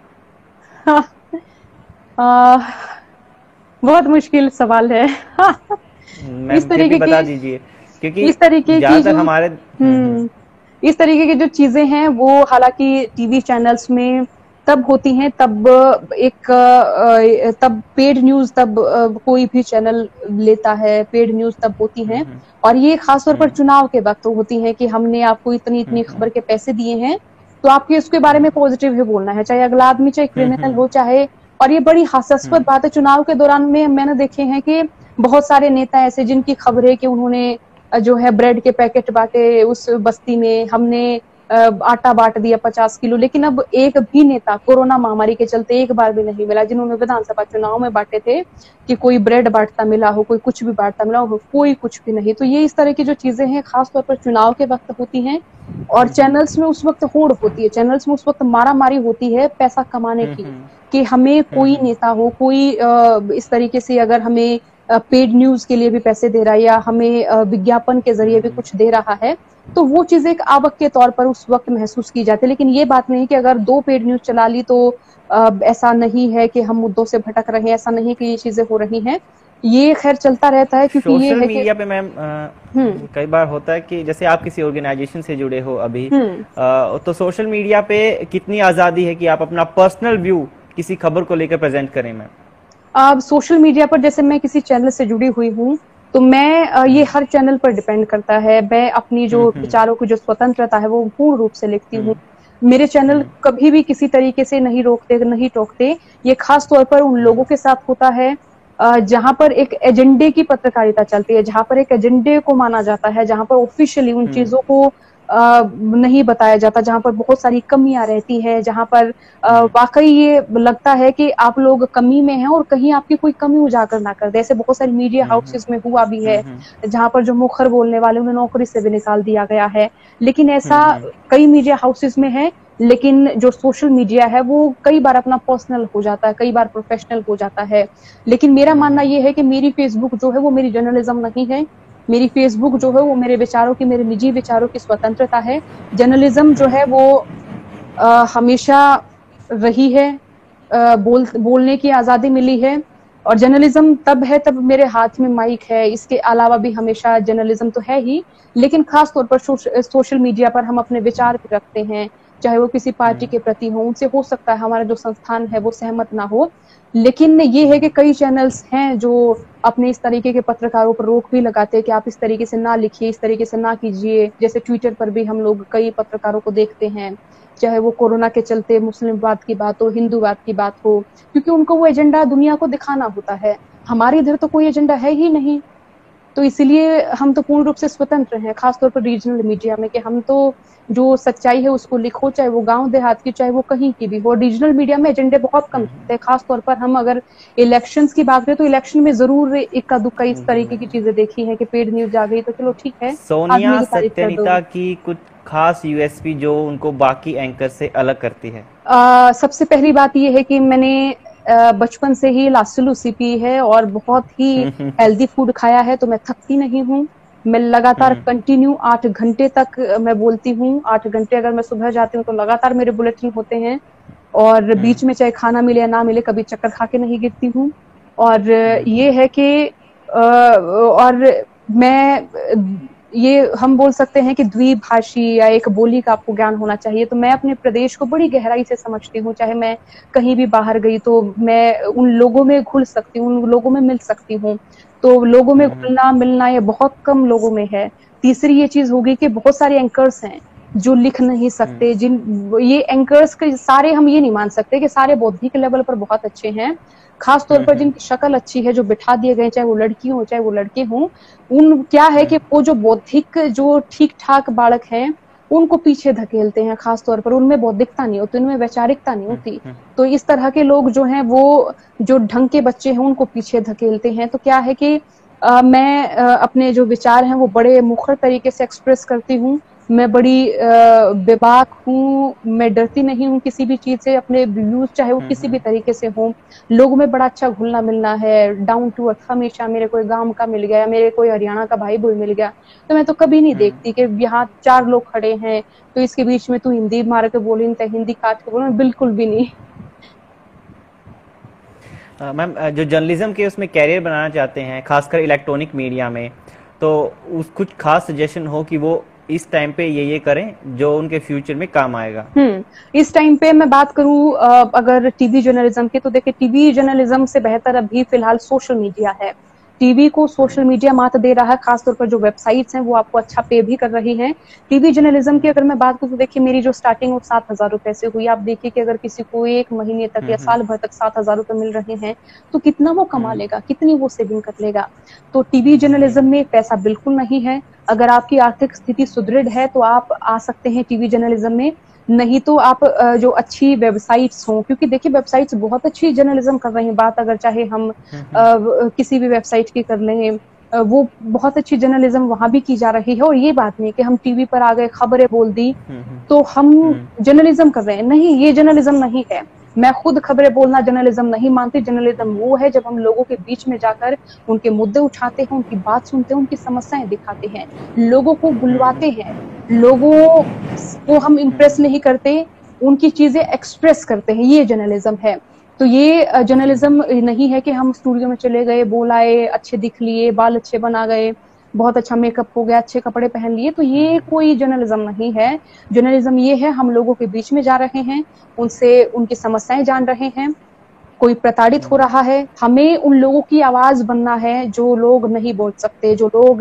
बहुत मुश्किल सवाल है। इस तरीके बता दीजिए, क्योंकि इस तरीके की जो हमारे इस तरीके की जो चीजें हैं वो हालांकि टीवी चैनल्स में तब होती हैं, तब पेड न्यूज तब कोई भी चैनल लेता है, पेड न्यूज तब होती हैं, और ये खासतौर पर चुनाव के वक्त होती हैं कि हमने आपको इतनी इतनी खबर के पैसे दिए हैं, तो आपको इसके बारे में पॉजिटिव ही बोलना है, चाहे अगला आदमी, चाहे क्रिमिनल हो, चाहे। और ये बड़ी हास्यास्पद बात है, चुनाव के दौरान में मैंने देखे हैं कि बहुत सारे नेता ऐसे जिनकी खबर है कि उन्होंने जो है ब्रेड के पैकेट बांटे उस बस्ती में, हमने आटा बांट दिया 50 किलो, लेकिन अब एक भी नेता कोरोना महामारी के चलते एक बार भी नहीं मिला जिन्होंने विधानसभा चुनाव में बांटे थे कि कोई ब्रेड बांटता मिला हो, कोई कुछ भी बांटता मिला हो, कोई कुछ भी नहीं। तो ये इस तरह की जो चीजें हैं खासतौर पर चुनाव के वक्त होती हैं, और चैनल्स में उस वक्त होड़ होती है, चैनल्स में उस वक्त मारा मारी होती है पैसा कमाने की, कि हमें कोई नेता हो, कोई इस तरीके से अगर हमें पेड न्यूज के लिए भी पैसे दे रहा है, या हमें विज्ञापन के जरिए भी कुछ दे रहा है, तो वो चीज एक आवक के तौर पर उस वक्त महसूस की जाती है। लेकिन ये बात नहीं कि अगर 2 पेड न्यूज चला ली तो ऐसा नहीं है कि हम मुद्दों से भटक रहे हैं, ऐसा नहीं कि ये चीजें हो रही हैं, ये खैर चलता रहता है। क्योंकि ये है मीडिया पे मैम कई बार होता है कि जैसे आप किसी ऑर्गेनाइजेशन से जुड़े हो अभी, तो सोशल मीडिया पे कितनी आजादी है कि आप अपना पर्सनल व्यू किसी खबर को लेकर प्रेजेंट करें मैम? अब सोशल मीडिया पर जैसे मैं किसी चैनल से जुड़ी हुई हूँ, तो मैं ये हर चैनल पर डिपेंड करता है, मैं अपनी जो विचारों की जो स्वतंत्रता है वो पूर्ण रूप से लिखती हूँ। मेरे चैनल कभी भी किसी तरीके से नहीं रोकते, नहीं टोकते। ये खास तौर पर उन लोगों के साथ होता है जहां पर एक एजेंडे की पत्रकारिता चलती है, जहां पर एक एजेंडे को माना जाता है, जहां पर ऑफिशियली उन चीजों को नहीं बताया जाता, जहां पर बहुत सारी कमियां रहती है, जहां पर वाकई ये लगता है कि आप लोग कमी में हैं और कहीं आपकी कोई कमी उजागर ना कर दे। ऐसे बहुत सारी मीडिया हाउसेस में हुआ भी है जहां पर जो मुखर बोलने वाले उन्हें नौकरी से भी निकाल दिया गया है। लेकिन ऐसा कई मीडिया हाउसेस में है, लेकिन जो सोशल मीडिया है वो कई बार अपना पर्सनल हो जाता है, कई बार प्रोफेशनल हो जाता है। लेकिन मेरा मानना ये है कि मेरी फेसबुक जो है वो मेरी जर्नलिज्म नहीं है, मेरी फेसबुक जो है वो मेरे विचारों की, मेरे निजी विचारों की स्वतंत्रता है। जर्नलिज्म जो है वो हमेशा रही है, बोलने की आजादी मिली है, और जर्नलिज्म तब है तब मेरे हाथ में माइक है। इसके अलावा भी हमेशा जर्नलिज्म तो है ही, लेकिन खास तौर पर सोशल मीडिया पर हम अपने विचार भी रखते हैं, चाहे वो किसी पार्टी के प्रति हो, उनसे हो सकता है हमारा जो संस्थान है वो सहमत ना हो। लेकिन ये है कि कई चैनल्स हैं जो अपने इस तरीके के पत्रकारों पर रोक भी लगाते हैं कि आप इस तरीके से ना लिखिए, इस तरीके से ना कीजिए। जैसे ट्विटर पर भी हम लोग कई पत्रकारों को देखते हैं, चाहे वो कोरोना के चलते मुस्लिमवाद की बात हो, हिंदूवाद की बात हो, क्योंकि उनको वो एजेंडा दुनिया को दिखाना होता है। हमारे इधर तो कोई एजेंडा है ही नहीं। तो इसीलिए हम तो पूर्ण रूप से स्वतंत्र हैं, खासतौर पर रीजनल मीडिया में, कि हम तो जो सच्चाई है उसको लिखो, चाहे वो गांव देहात की, चाहे वो कहीं की भी हो। रीजनल मीडिया में एजेंडे बहुत कम होते हैं, खासतौर पर हम अगर इलेक्शंस की बात करें तो इलेक्शन में जरूर इक्का दुक्का इस जी तरीके की मैम। चीजें देखी है कि पेड न्यूज आ गई तो चलो ठीक है, आदमी सोनिया की तारीफ कर दो। सत्यनीता की कुछ खास यूएसपी जो उनको बाकी एंकर से अलग करती है? सबसे पहली बात ये है कि मैंने बचपन से ही लासलूसी पी है और बहुत ही हेल्दी फूड खाया है, तो मैं थकती नहीं हूँ। मैं लगातार कंटिन्यू 8 घंटे तक मैं बोलती हूँ। 8 घंटे अगर मैं सुबह जाती हूँ तो लगातार मेरे बुलेटिन होते हैं, और बीच में चाहे खाना मिले या ना मिले कभी चक्कर खा के नहीं गिरती हूँ। और ये है कि और मैं ये हम बोल सकते हैं कि द्विभाषी या एक बोली का आपको ज्ञान होना चाहिए। तो मैं अपने प्रदेश को बड़ी गहराई से समझती हूँ, चाहे मैं कहीं भी बाहर गई तो मैं उन लोगों में घुल सकती हूँ, उन लोगों में मिल सकती हूँ। तो लोगों में घुलना मिलना ये बहुत कम लोगों में है। तीसरी ये चीज होगी कि बहुत सारे एंकर्स हैं जो लिख नहीं सकते, जिन ये एंकर्स के सारे हम ये नहीं मान सकते कि सारे बौद्धिक लेवल पर बहुत अच्छे हैं। खास तौर पर जिनकी शक्ल अच्छी है, जो बिठा दिए गए, चाहे वो लड़की हो चाहे वो लड़के हों, उन क्या है कि वो जो बौद्धिक जो ठीक ठाक बालक हैं उनको पीछे धकेलते हैं। खास तौर पर उनमें बौद्धिकता नहीं होती, उनमें वैचारिकता नहीं होती। तो इस तरह के लोग जो हैं वो जो ढंग के बच्चे हैं उनको पीछे धकेलते हैं। तो क्या है कि मैं अपने जो विचार हैं वो बड़े मुखर तरीके से एक्सप्रेस करती हूँ। मैं बड़ी बेबाक हूँ, मैं डरती नहीं हूँ किसी भी चीज से। अपने व्यूज चाहे वो किसी भी तरीके से हों, लोगों में बड़ा अच्छा घुलना मिलना है, डाउन टू अर्थ। हमेशा मेरे कोई गांव का मिल गया, मेरे कोई हरियाणा का भाई बोई मिल गया, तो मैं तो कभी नहीं देखती कि यहाँ 4 लोग खड़े हैं तो इसके बीच में तू हिंदी मार के बोली तो हिंदी काट के बोली, बिल्कुल भी नहीं। मैम, जो जर्नलिज्म के उसमें कैरियर बनाना चाहते हैं खासकर इलेक्ट्रॉनिक मीडिया में, तो उस कुछ खास सजेशन हो कि वो इस टाइम पे ये करें जो उनके फ्यूचर में काम आएगा? इस टाइम पे मैं बात करूं अगर टीवी जर्नलिज्म की, तो देखिए टीवी जर्नलिज्म से बेहतर अभी फिलहाल सोशल मीडिया है। टीवी को सोशल मीडिया मात दे रहा है, खासतौर पर जो वेबसाइट्स हैं वो आपको अच्छा पे भी कर रही हैं। टीवी जर्नलिज्म की अगर मैं बात करूं तो देखिए मेरी जो स्टार्टिंग वो 7,000 रुपए से हुई। आप देखिए कि अगर किसी को 1 महीने तक या साल भर तक 7,000 रुपए मिल रहे हैं तो कितना वो कमा लेगा, कितनी वो सेविंग कर लेगा। तो टीवी जर्नलिज्म में पैसा बिल्कुल नहीं है। अगर आपकी आर्थिक स्थिति सुदृढ़ है तो आप आ सकते हैं टीवी जर्नलिज्म में, नहीं तो आप जो अच्छी वेबसाइट्स हों, क्योंकि देखिए वेबसाइट्स बहुत अच्छी जर्नलिज्म कर रही हैं। बात अगर चाहे हम किसी भी वेबसाइट की कर लें, वो बहुत अच्छी जर्नलिज्म वहां भी की जा रही है। और ये बात नहीं कि हम टीवी पर आ गए, खबरें बोल दी तो हम जर्नलिज्म कर रहे हैं, नहीं, ये जर्नलिज्म नहीं है। मैं खुद खबरें बोलना जर्नलिज्म नहीं मानती। जर्नलिज्म वो है जब हम लोगों के बीच में जाकर उनके मुद्दे उठाते हैं, उनकी बात सुनते हैं, उनकी समस्याएं दिखाते हैं, लोगों को बुलवाते हैं, लोगों को हम इम्प्रेस नहीं करते, उनकी चीजें एक्सप्रेस करते हैं, ये जर्नलिज्म है। तो ये जर्नलिज्म नहीं है कि हम स्टूडियो में चले गए, बोल आए, अच्छे दिख लिए, बाल अच्छे बना गए, बहुत अच्छा मेकअप हो गया, अच्छे कपड़े पहन लिए, तो ये कोई जर्नलिज्म नहीं है। जर्नलिज्म ये है हम लोगों के बीच में जा रहे हैं, उनसे उनकी समस्याएं जान रहे हैं, कोई प्रताड़ित हो रहा है, हमें उन लोगों की आवाज बनना है जो लोग नहीं बोल सकते, जो लोग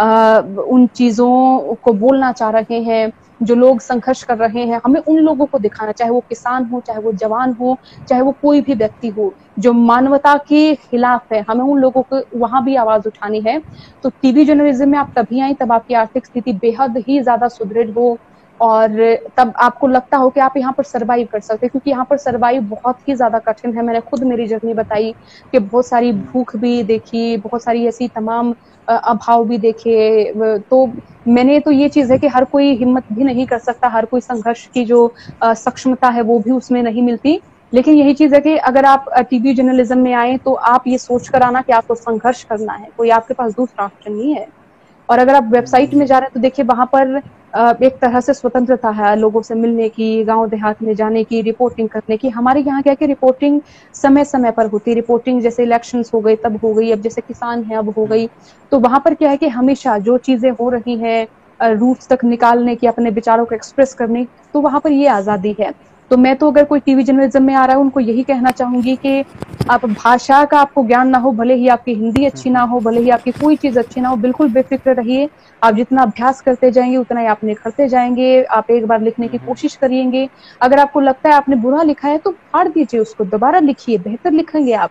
उन चीजों को बोलना चाह रहे हैं, जो लोग संघर्ष कर रहे हैं, हमें उन लोगों को दिखाना, चाहे वो किसान हो, चाहे वो जवान हो, चाहे वो कोई भी व्यक्ति हो जो मानवता के खिलाफ है, हमें उन लोगों को वहां भी आवाज उठानी है। तो टीवी जर्नलिज्म में आप तभी आई तब आपकी आर्थिक स्थिति बेहद ही ज्यादा सुदृढ़ हो और तब आपको लगता हो कि आप यहाँ पर सरवाइव कर सकते हैं, क्योंकि यहाँ पर सरवाइव बहुत ही ज्यादा कठिन है। मैंने खुद मेरी जर्नी बताई कि बहुत सारी भूख भी देखी, बहुत सारी ऐसी तमाम अभाव भी देखे। तो मैंने तो ये चीज है कि हर कोई हिम्मत भी नहीं कर सकता, हर कोई संघर्ष की जो सक्षमता है वो भी उसमें नहीं मिलती। लेकिन यही चीज है कि अगर आप टीवी जर्नलिज्म में आए तो आप ये सोच कर आना कि आपको संघर्ष करना है, कोई आपके पास दूसरा ऑप्शन नहीं है। और अगर आप वेबसाइट में जा रहे हैं तो देखिए वहां पर एक तरह से स्वतंत्रता है लोगों से मिलने की, गांव देहात में जाने की, रिपोर्टिंग करने की। हमारे यहाँ क्या है कि रिपोर्टिंग समय समय पर होती है, रिपोर्टिंग जैसे इलेक्शंस हो गई तब हो गई, अब जैसे किसान है अब हो गई। तो वहां पर क्या है कि हमेशा जो चीजें हो रही हैं रूट्स तक निकालने की, अपने विचारों को एक्सप्रेस करने, तो वहां पर ये आजादी है। तो मैं तो अगर कोई टीवी जर्नलिज्म में आ रहा है उनको यही कहना चाहूंगी कि आप भाषा का आपको ज्ञान ना हो, भले ही आपकी हिंदी अच्छी ना हो, भले ही आपकी कोई चीज अच्छी ना हो, बिल्कुल बेफिक्र रहिए। आप जितना अभ्यास करते जाएंगे उतना ही आप निखरते जाएंगे। आप एक बार लिखने की कोशिश करिएंगे, अगर आपको लगता है आपने बुरा लिखा है तो फाड़ दीजिए उसको, दोबारा लिखिए, बेहतर लिखेंगे आप।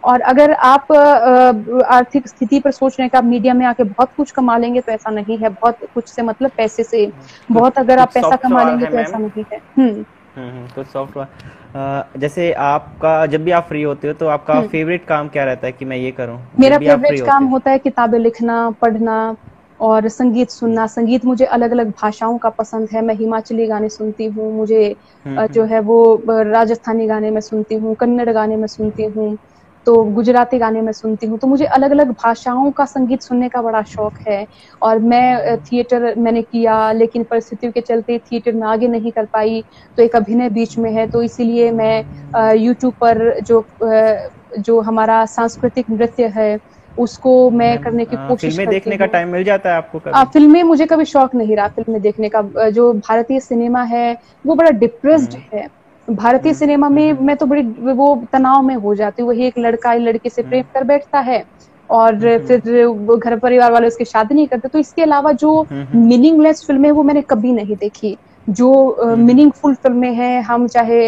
और अगर आप आर्थिक स्थिति पर सोच रहे हैं कि आप मीडिया में आके बहुत कुछ कमा लेंगे, तो ऐसा नहीं है। बहुत कुछ से मतलब पैसे से, कुछ बहुत अगर कुछ आप पैसा सॉफ्ट कमा सवाल लेंगे है तो मैम। ऐसा नहीं है। कुछ सॉफ्टवेयर, जैसे आपका जब भी आप फ्री होते हो तो आपका हम्म। फेवरेट काम क्या रहता है कि मैं ये करूं मेरा जब भी आप फ्री फेवरेट काम होते हो? होता है किताबें लिखना, पढ़ना और संगीत सुनना। संगीत मुझे अलग-अलग भाषाओं का पसंद है। मैं हिमाचली गाने सुनती हूँ, मुझे जो है वो राजस्थानी गाने मैं सुनती हूँ, कन्नड़ गाने मैं सुनती हूँ, तो गुजराती गाने मैं सुनती हूँ। तो मुझे अलग-अलग भाषाओं का संगीत सुनने का बड़ा शौक है। और मैं थिएटर मैंने किया, लेकिन परिस्थितियों के चलते थिएटर में आगे नहीं कर पाई, तो एक अभिनय बीच में है, तो इसीलिए मैं यूट्यूब पर जो हमारा सांस्कृतिक नृत्य है, उसको मैं मैम करने की कोशिश फिल्में करती देखने का हूँ। टाइम मिल जाता है आपको कभी? फ़िल्में मुझे कभी शौक नहीं रहा फ़िल्में देखने का। जो भारतीय सिनेमा है, वो बड़ा डिप्रेस्ड हम्म है। भारतीय हम्म सिनेमा हम्म में हम्म मैं तो बड़ी वो तनाव में हो जाती हूँ। वही एक लड़का लड़की से प्रेम हम्म कर बैठता है और हम्म फिर वो घर परिवार वाले उसकी शादी नहीं करते। तो इसके अलावा जो हम्म हम्म मीनिंगलेस फ़िल्में वो मैंने कभी नहीं देखी। जो हम्म मीनिंगफुल फ़िल्में हैं, हम चाहे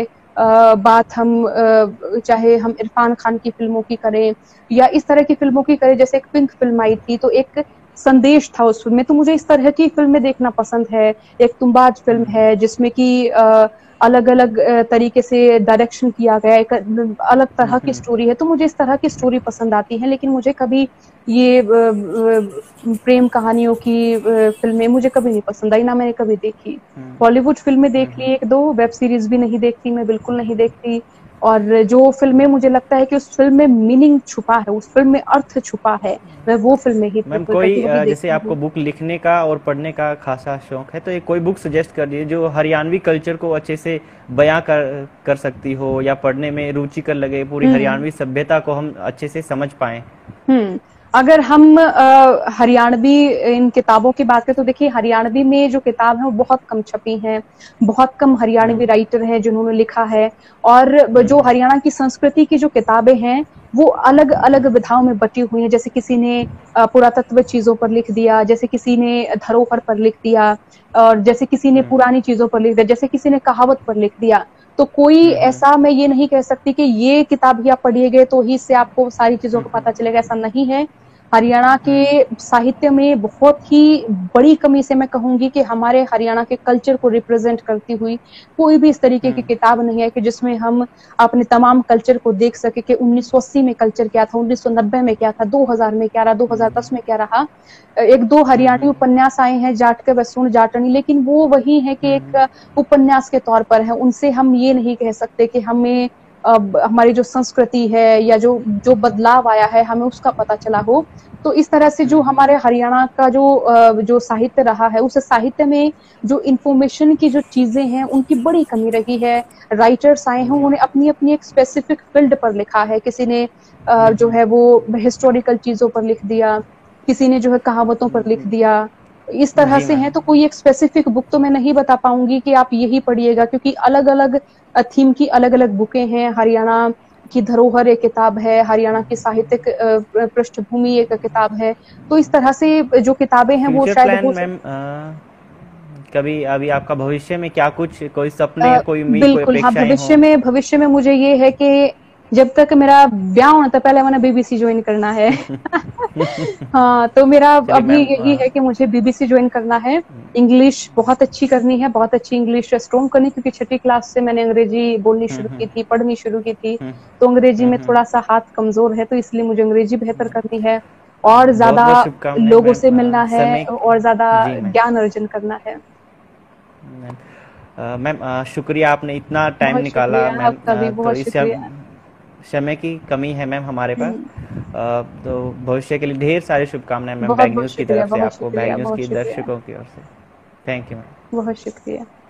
चाहे हम इरफान खान की फ़िल्मों की करें या इस तरह की फ़िल्मों की करें, जैसे एक पिंक फ़िल्म आई थी, तो एक संदेश था उस फ़िल्म में, तो मुझे इस तरह की फ़िल्में देखना पसंद है। एक तुम्बाज फ़िल्म है जिसमें कि अलग-अलग तरीके से डायरेक्शन किया गया है, एक अलग तरह की हम्म। स्टोरी है, तो मुझे इस तरह की स्टोरी पसंद आती है। लेकिन मुझे कभी ये प्रेम कहानियों की फ़िल्में मुझे कभी नहीं पसंद आई, ना मैंने कभी देखी। बॉलीवुड फ़िल्में देख ली 1-2, वेब सीरीज़ भी नहीं देखती मैं, बिल्कुल नहीं देखती। और जो फ़िल्में मुझे लगता है कि उस फ़िल्म में मीनिंग छुपा है, उस फ़िल्म में अर्थ छुपा है, मैं वो फ़िल्में ही मैम प्रेफ़र करती कोई हूँ, वही जैसे देखती आपको हूँ। बुक लिखने का और पढ़ने का खासा शौक है तो एक कोई बुक सजेस्ट कर दीजिए जो हरियाणवी कल्चर को अच्छे से बयां कर कर सकती हो या पढ़ने में रुचिकर लगे, पूरी हुँ। हरियाणवी सभ्यता को हम अच्छे से समझ पाएं। हुँ। अगर हम हरियाणवी इन किताबों की बात करें, तो देखिए हरियाणवी में जो किताब है वो बहुत कम छपी हैं, बहुत कम हरियाणवी हम्म राइटर हैं जिन्होंने लिखा है। और ब जो हम्म हरियाणा की संस्कृति की जो किताबें हैं, वो अलग-अलग विधाओं में बटी हुई हैं। जैसे किसी ने पुरातत्व चीज़ों पर लिख दिया, जैसे किसी ने धरोहर पर लिख दिया और जैसे किसी ने हम्म पुरानी चीज़ों पर लिख दिया, जैसे किसी ने कहावत पर लिख दिया। तो कोई हम्म ऐसा मैं ये नहीं कह सकती कि ये किताब ही आप पढ़िएगा तो ही इससे आपको सारी चीज़ों का पता चलेगा, ऐसा नहीं है। हरियाणा के हम्म साहित्य में बहुत ही बड़ी कमी से मैं कहूँगी कि हमारे हरियाणा के कल्चर को रिप्रेज़ेंट करती हुई कोई भी इस तरीके की हम्म किताब नहीं है कि जिसमें हम अपने तमाम कल्चर को देख सकें कि 1980 में कल्चर क्या था, 1990 में क्या था, 2000 में क्या रहा, 2010 में क्या रहा। 1-2 हरियाणवी हम्म उपन्यास आए हैं, जाट के वसूण जाटनी, लेकिन वो वही है कि एक उपन्यास के तौर पर है। उनसे हम ये नहीं कह सकते कि हमें हमारी जो संस्कृति है या जो जो बदलाव आया है, हमें उसका पता चला हो। तो इस तरह से जो हमारे हरियाणा का जो साहित्य रहा है, उस साहित्य में जो इन्फॉर्मेशन की जो चीज़ें हैं, उनकी बड़ी कमी रही है। राइटर्स आए हैं, जी उन्होंने अपनी-अपनी एक स्पेसिफिक फ़ील्ड पर लिखा है। किसी ने जो हम्म है वो हिस्टोरिकल चीज़ों पर लिख दिया, किसी ने जो है कहावतों पर लिख दिया। इस तरह जी से मैम। हैं, तो कोई एक स्पेसिफिक बुक तो मैं नहीं बता पाऊँगी कि आप यही पढ़िएगा, क्योंकि अलग-अलग थीम की अलग-अलग बुकें हैं। हरियाणा की धरोहर एक किताब है, हरियाणा की साहित्यिक पृष्ठभूमि एक किताब है। तो इस तरह से जो किताबें हैं वो फ्यूचर शायद प्लान हो मैम, सकती कभी अभी आपका भविष्य में क्या कुछ कोई सपने हैं। या कोई उम्मीद कोई बिल्कुल, हाँ, अपेक्षाएं हो? भविष्य में मुझे ये है कि जब तक मेरा ब्याह होना था, पहले मैंने बीबीसी जॉइन करना है। हाँ, तो मेरा चलिए अभी मैम, यही है कि मुझे बीबीसी जॉइन करना है। इंग्लिश बहुत अच्छी करनी है, बहुत अच्छी इंग्लिश स्ट्रॉन्ग करनी, क्योंकि छठी क्लास से मैंने अंग्रेजी बोलनी शुरू की थी, पढ़नी शुरू की थी। हम्म तो अंग्रेजी में हम्म। थोड़ा-सा हाथ कमज़ोर है, तो इसलिए मुझे अंग्रेजी बेहतर करनी है और बहुत ज़्यादा बहुत शुभकामनाएं लोगों मैम, से मिलना है समय और ज़्यादा जी मैम। ज्ञान अर्जन करना है। मैम मैम, शुक्रिया आपने इतना टाइम बहुत निकाला शुक्रिया, मैम। आपका भी तो बहुत इस शुक्रिया। समय की कमी है मैम हमारे पास। हुँ, तो भविष्य के लिए ढेर सारी शुभकामनाएं मैम, बैग बहुत-बहुत न्यूज़ की शुक्रिया, तरफ से, बहुत आपको बैग शुक्रिया, न्यूज़ बहुत की शुक्रिया, दर्शकों की ओर से। Thank you ma'am. बहुत शुक्रिया।